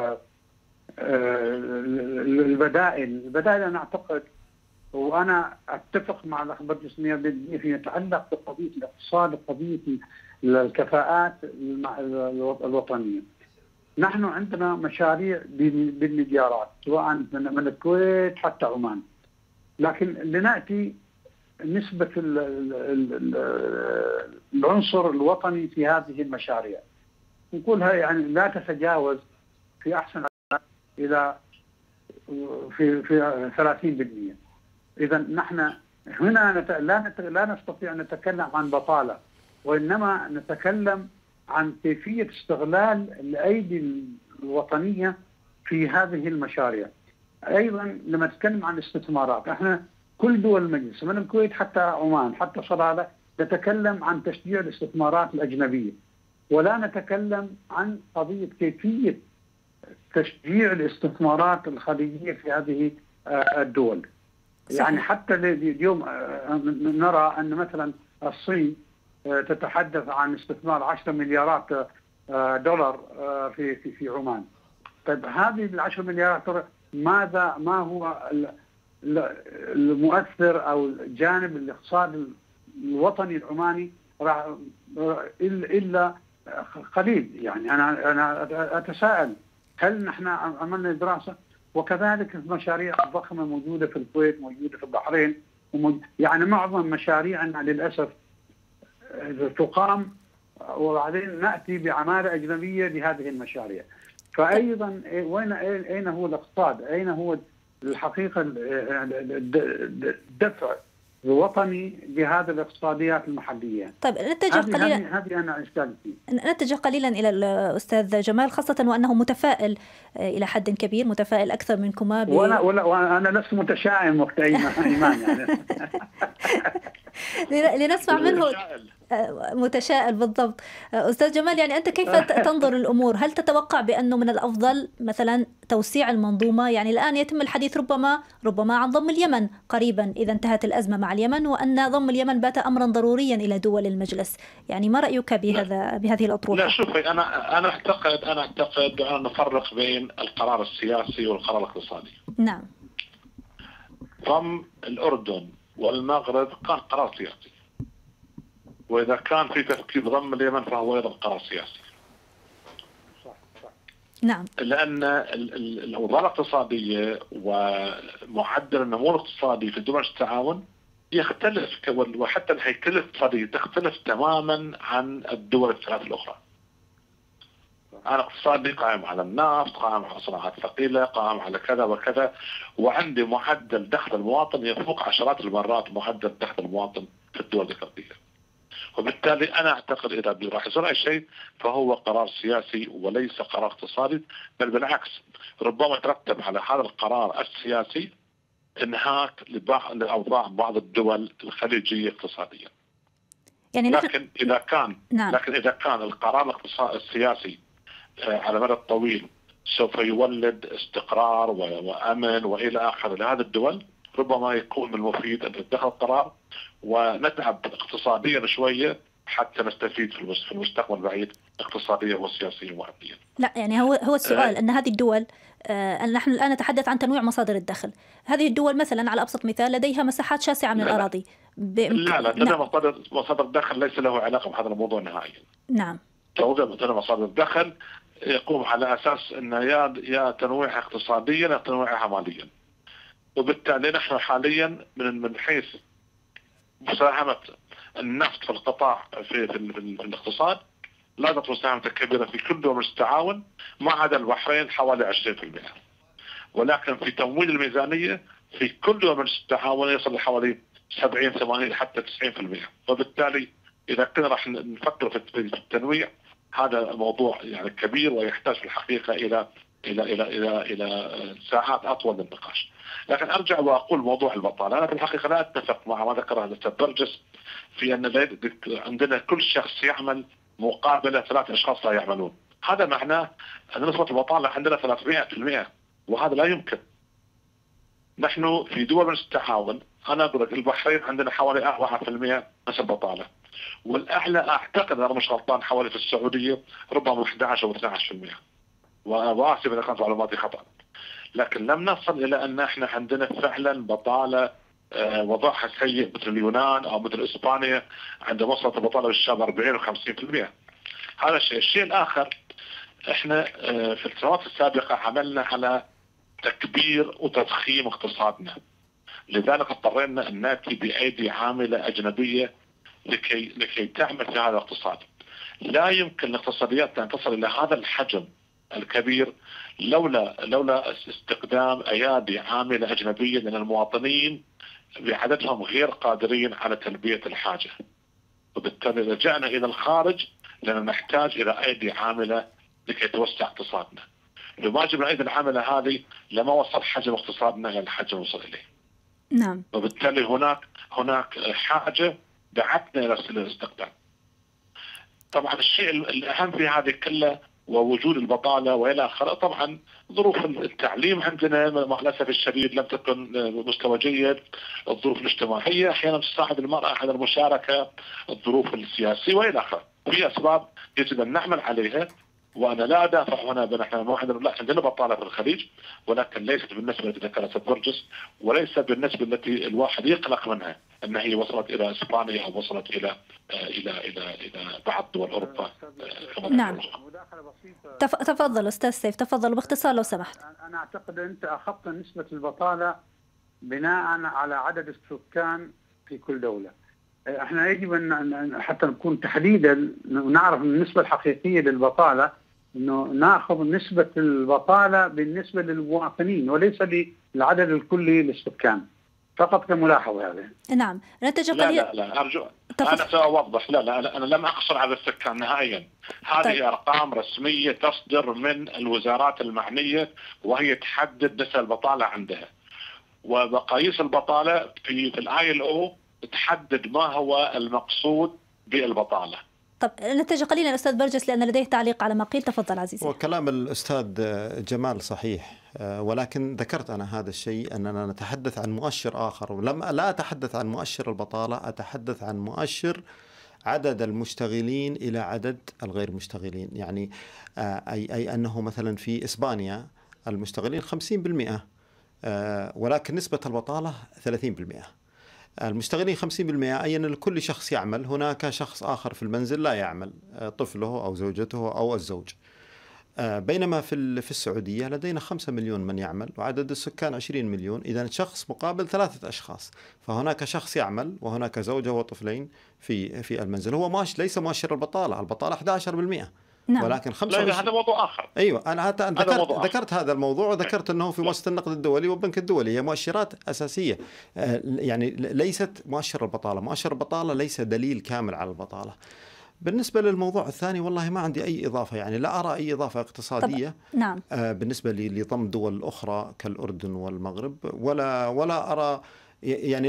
البدائل، البدائل أنا أعتقد وأنا أتفق مع الأخ برجسمية فيما يتعلق بقضية الاقتصاد وقضية الكفاءات الوطنية. نحن عندنا مشاريع بالمليارات سواء من الكويت حتى عمان، لكن لنأتي نسبة العنصر الوطني في هذه المشاريع نقولها يعني لا تتجاوز في أحسن إلى في في ثلاثين بالمئة. إذا نحن هنا نت... لا نت... لا نستطيع أن نتكلم عن بطالة، وإنما نتكلم عن كيفية استغلال الأيدي الوطنية في هذه المشاريع. أيضا لما نتكلم عن الاستثمارات، احنا كل دول المجلس من الكويت حتى عمان حتى صلالة نتكلم عن تشجيع الاستثمارات الأجنبية، ولا نتكلم عن قضية كيفية تشجيع الاستثمارات الخليجية في هذه الدول. صحيح. يعني حتى اليوم نرى أن مثلا الصين تتحدث عن استثمار عشرة مليارات دولار في في في عمان. طيب هذه العشرة مليارات ماذا ما هو المؤثر أو الجانب الاقتصادي الوطني العماني راح إلا قليل. يعني أنا أنا أتساءل هل نحن عملنا دراسة؟ وكذلك المشاريع الضخمة موجودة في الكويت، موجودة في البحرين، يعني معظم مشاريعنا للأسف تقام وبعدين نأتي بعمالة أجنبية لهذه المشاريع. فأيضا وين أين هو الاقتصاد؟ أين هو الحقيقة الدفع الوطني لهذه الاقتصاديات المحلية؟ طيب نتجه قليلا هذه أنا أشتغل فيه. نتجه قليلا إلى الأستاذ جمال، خاصة وأنه متفائل إلى حد كبير، متفائل أكثر منكما ب... وأنا وأنا لست متشائم وقت إيمان يعني لنسمع منه. متشائل بالضبط. أستاذ جمال، يعني أنت كيف تنظر الأمور؟ هل تتوقع بأنه من الأفضل مثلا توسيع المنظومة؟ يعني الآن يتم الحديث ربما ربما عن ضم اليمن قريبا إذا انتهت الأزمة مع اليمن، وأن ضم اليمن بات أمرا ضروريا إلى دول المجلس. يعني ما رأيك بهذا بهذه الأطروحة؟ لا شوفي، أنا أنا أعتقد أنا أعتقد أن نفرق بين القرار السياسي والقرار الاقتصادي. نعم. ضم الأردن والمغرب كان قرار سياسي، وإذا كان في تفكير ضم اليمن فهو أيضا قرار سياسي. نعم. لأن الأوضاع الاقتصادية ومعدل النمو الاقتصادي في دول التعاون يختلف، وحتى الهيكلة الاقتصادية تختلف تماما عن الدول الثلاث الأخرى. أنا اقتصادي قائم على النفط، قائم على صناعات ثقيلة، قائم على كذا وكذا، وعندي معدل دخل المواطن يفوق عشرات المرات معدل دخل المواطن في الدول الغربية. وبالتالي أنا أعتقد إذا راح يصير أي شيء فهو قرار سياسي وليس قرار اقتصادي، بل بالعكس ربما يترتب على هذا القرار السياسي انهاك لأوضاع بعض الدول الخليجية اقتصاديا. يعني لكن إذا كان نعم. لكن إذا كان القرار الاقتصادي السياسي على المدى الطويل سوف يولد استقرار وأمن وإلى آخره لهذه الدول، ربما يكون من المفيد أن نتخذ قرار ونتعب اقتصاديا شوية حتى نستفيد في المستقبل البعيد اقتصاديا وسياسيا وأمنيا. لا يعني هو هو السؤال أن هذه الدول آه نحن الآن نتحدث عن تنويع مصادر الدخل. هذه الدول مثلا على أبسط مثال لديها مساحات شاسعة من لا الأراضي. لا لا, لا. نعم. مصادر مصادر الدخل ليس له علاقة بهذا الموضوع نهائيا. نعم. توزيع مثلا مصادر الدخل يقوم على أساس أن يا يا تنويعها اقتصاديا يا تنويعها ماليا. وبالتالي نحن حاليا من من حيث مساهمة النفط في القطاع في, في, في, في الاقتصاد لا تزال مساهمته كبيرة في كل دول التعاون ما عدا البحرين حوالي عشرين بالمئة، ولكن في تمويل الميزانية في كل دول التعاون يصل لحوالي سبعين ثمانين حتى تسعين بالمئة. وبالتالي إذا كنا راح نفكر في التنويع هذا موضوع يعني كبير ويحتاج في الحقيقة إلى إلى إلى إلى إلى ساعات أطول للنقاش. لكن أرجع وأقول موضوع البطالة، أنا في الحقيقة لا أتفق مع ما ذكره الأستاذ برجس في أن عندنا كل شخص يعمل مقابل ثلاث أشخاص لا يعملون. هذا معناه أن نسبة البطالة عندنا ثلاثمئة بالمئة، وهذا لا يمكن. نحن في دول التعاون أنا أقول لك البحرين عندنا حوالي أربعة بالمئة نسبة بطالة، والأعلى أعتقد أنا مش غلطان حوالي في السعودية ربما أحد عشر أو اثني عشر بالمئة، وآسف إذا كانت معلوماتي خطأ. لكن لم نصل إلى أن احنا عندنا فعلا بطالة وضعها سيء مثل اليونان أو مثل إسبانيا عندما وصلت البطالة بالشام أربعين وخمسين بالمئة. هذا الشيء. الشيء الآخر احنا في السنوات السابقة عملنا على تكبير وتضخيم اقتصادنا، لذلك اضطرينا أن نأتي بأيدي عاملة أجنبية لكي لكي تعمل في هذا الاقتصاد. لا يمكن الاقتصاديات أن تصل إلى هذا الحجم الكبير لولا لولا استخدام أيادي عاملة أجنبية، لأن المواطنين بعددهم غير قادرين على تلبية الحاجة. وبالتالي لجأنا إلى الخارج لأن نحتاج إلى أيدي عاملة لكي توسع اقتصادنا. لو ما جبنا أيدي العاملة هذه لما وصل حجم اقتصادنا إلى الحجم وصل إليه. نعم. وبالتالي هناك هناك حاجة دعتنا إلى الاستقطاب. طبعا الشيء الأهم في هذه كلها ووجود البطالة وإلى آخره، طبعا ظروف التعليم عندنا مع الأسف الشديد لم تكن مستوى جيد، الظروف الاجتماعية أحيانا تساعد المرأة على المشاركة، الظروف السياسية وإلى آخره، في أسباب يجب أن نعمل عليها. وأنا لا أدافع هنا بنحن ما عندنا لا عندنا بطالة في الخليج، ولكن ليست بالنسبة التي ذكرتها برجس، وليس بالنسبة التي الواحد يقلق منها أن هي وصلت إلى إسبانيا أو وصلت إلى إلى إلى إلى بعض دول أوروبا. نعم. تف... تفضل أستاذ سيف، تفضل باختصار لو سمحت. أنا أعتقد أنت أخذت نسبة البطالة بناء على عدد السكان في كل دولة. احنا يجب أن حتى نكون تحديدا ونعرف النسبة الحقيقية للبطالة، انه ناخذ نسبة البطالة بالنسبة للمواطنين وليس للعدد الكلي للسكان، فقط كملاحظة هذه. نعم. نتج قليل. لا لا لا أرجو تف... أنا سأوضح. لا لا أنا لم أقصر على السكان نهائيا. هذه طيب. أرقام رسمية تصدر من الوزارات المعنية وهي تحدد نسبة البطالة عندها، ومقاييس البطالة في في الاي ال او تحدد ما هو المقصود بالبطالة. طب نتج قليلا أستاذ برجس لأن لديه تعليق على ما قيل. تفضل عزيزي. وكلام الأستاذ جمال صحيح، ولكن ذكرت أنا هذا الشيء أننا نتحدث عن مؤشر آخر، ولم لا أتحدث عن مؤشر البطالة، أتحدث عن مؤشر عدد المشتغلين إلى عدد الغير مشتغلين. يعني أي, أي أنه مثلا في إسبانيا المشتغلين خمسين بالمئة ولكن نسبة البطالة ثلاثين بالمئة. المشتغلين خمسين بالمئة أي أن كل شخص يعمل، هناك شخص آخر في المنزل لا يعمل، طفله أو زوجته أو الزوج. بينما في في السعودية لدينا خمسة مليون من يعمل وعدد السكان عشرين مليون، إذا شخص مقابل ثلاثة أشخاص، فهناك شخص يعمل وهناك زوجة وطفلين في في المنزل. هو ماش ليس مؤشر البطالة، البطالة أحد عشر بالمئة. نعم. ولكن خمسة لا هذا موضوع آخر. أيوة أنا ذكرت ذكرت هذا الموضوع، وذكرت أنه في مؤسسة النقد الدولي والبنك الدولي هي مؤشرات أساسية، يعني ليست مؤشر البطالة. مؤشر البطالة ليس دليل كامل على البطالة. بالنسبة للموضوع الثاني والله ما عندي أي إضافة، يعني لا أرى أي إضافة اقتصادية. نعم. بالنسبة لضم دول أخرى كالأردن والمغرب، ولا ولا أرى يعني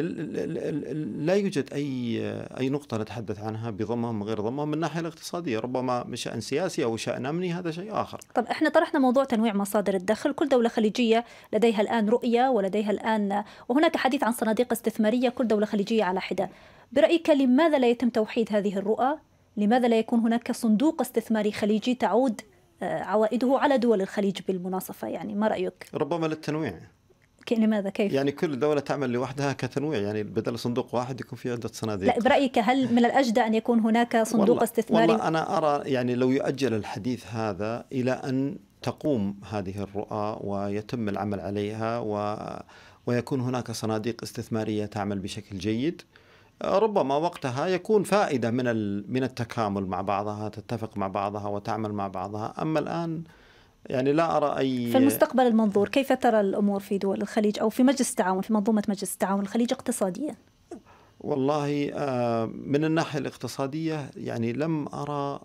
لا يوجد أي أي نقطة نتحدث عنها بضمهم غير ضمهم من الناحية الاقتصادية. ربما بشأن سياسي أو شأن أمني هذا شيء آخر. طب إحنا طرحنا موضوع تنويع مصادر الدخل. كل دولة خليجية لديها الآن رؤية ولديها الآن وهناك حديث عن صناديق استثمارية كل دولة خليجية على حدة. برأيك لماذا لا يتم توحيد هذه الرؤى؟ لماذا لا يكون هناك صندوق استثماري خليجي تعود عوائده على دول الخليج بالمناصفة؟ يعني ما رأيك؟ ربما للتنويع. لماذا كيف؟ يعني كل دولة تعمل لوحدها كتنويع، يعني بدل صندوق واحد يكون في عدة صناديق. لا برأيك هل من الأجدى أن يكون هناك صندوق والله استثماري؟ والله أنا أرى يعني لو يؤجل الحديث هذا إلى أن تقوم هذه الرؤى ويتم العمل عليها و... ويكون هناك صناديق استثمارية تعمل بشكل جيد، ربما وقتها يكون فائدة من من التكامل مع بعضها، تتفق مع بعضها وتعمل مع بعضها. أما الآن يعني لا أرى أي. في المستقبل المنظور كيف ترى الأمور في دول الخليج أو في مجلس التعاون، في منظومة مجلس التعاون الخليج اقتصاديا؟ والله من الناحية الاقتصادية يعني لم أرى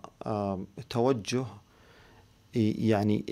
توجه يعني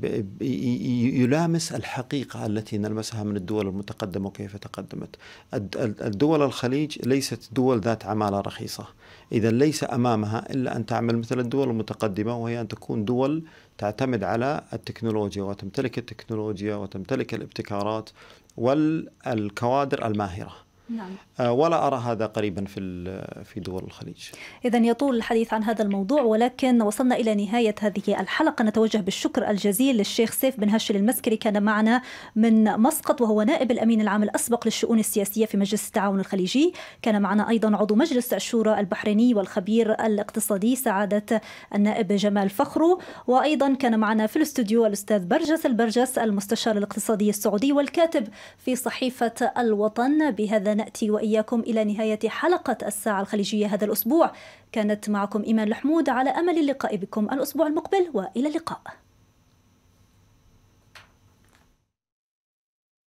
يلامس الحقيقة التي نلمسها من الدول المتقدمة وكيف تقدمت. الدول الخليج ليست دول ذات عمالة رخيصة، إذا ليس أمامها إلا أن تعمل مثل الدول المتقدمة، وهي أن تكون دول تعتمد على التكنولوجيا وتمتلك التكنولوجيا وتمتلك الابتكارات والكوادر الماهرة. نعم. ولا أرى هذا قريبا في في دول الخليج. إذن يطول الحديث عن هذا الموضوع، ولكن وصلنا إلى نهاية هذه الحلقة. نتوجه بالشكر الجزيل للشيخ سيف بن هشل المسكري، كان معنا من مسقط وهو نائب الأمين العام الأسبق للشؤون السياسية في مجلس التعاون الخليجي. كان معنا أيضا عضو مجلس الشورى البحريني والخبير الاقتصادي سعادة النائب جمال فخرو، وأيضا كان معنا في الاستوديو الأستاذ برجس البرجس المستشار الاقتصادي السعودي والكاتب في صحيفة الوطن. بهذا نأتي وإياكم إلى نهاية حلقة الساعة الخليجية هذا الأسبوع. كانت معكم إيمان الحمود، على أمل اللقاء بكم الأسبوع المقبل، وإلى اللقاء.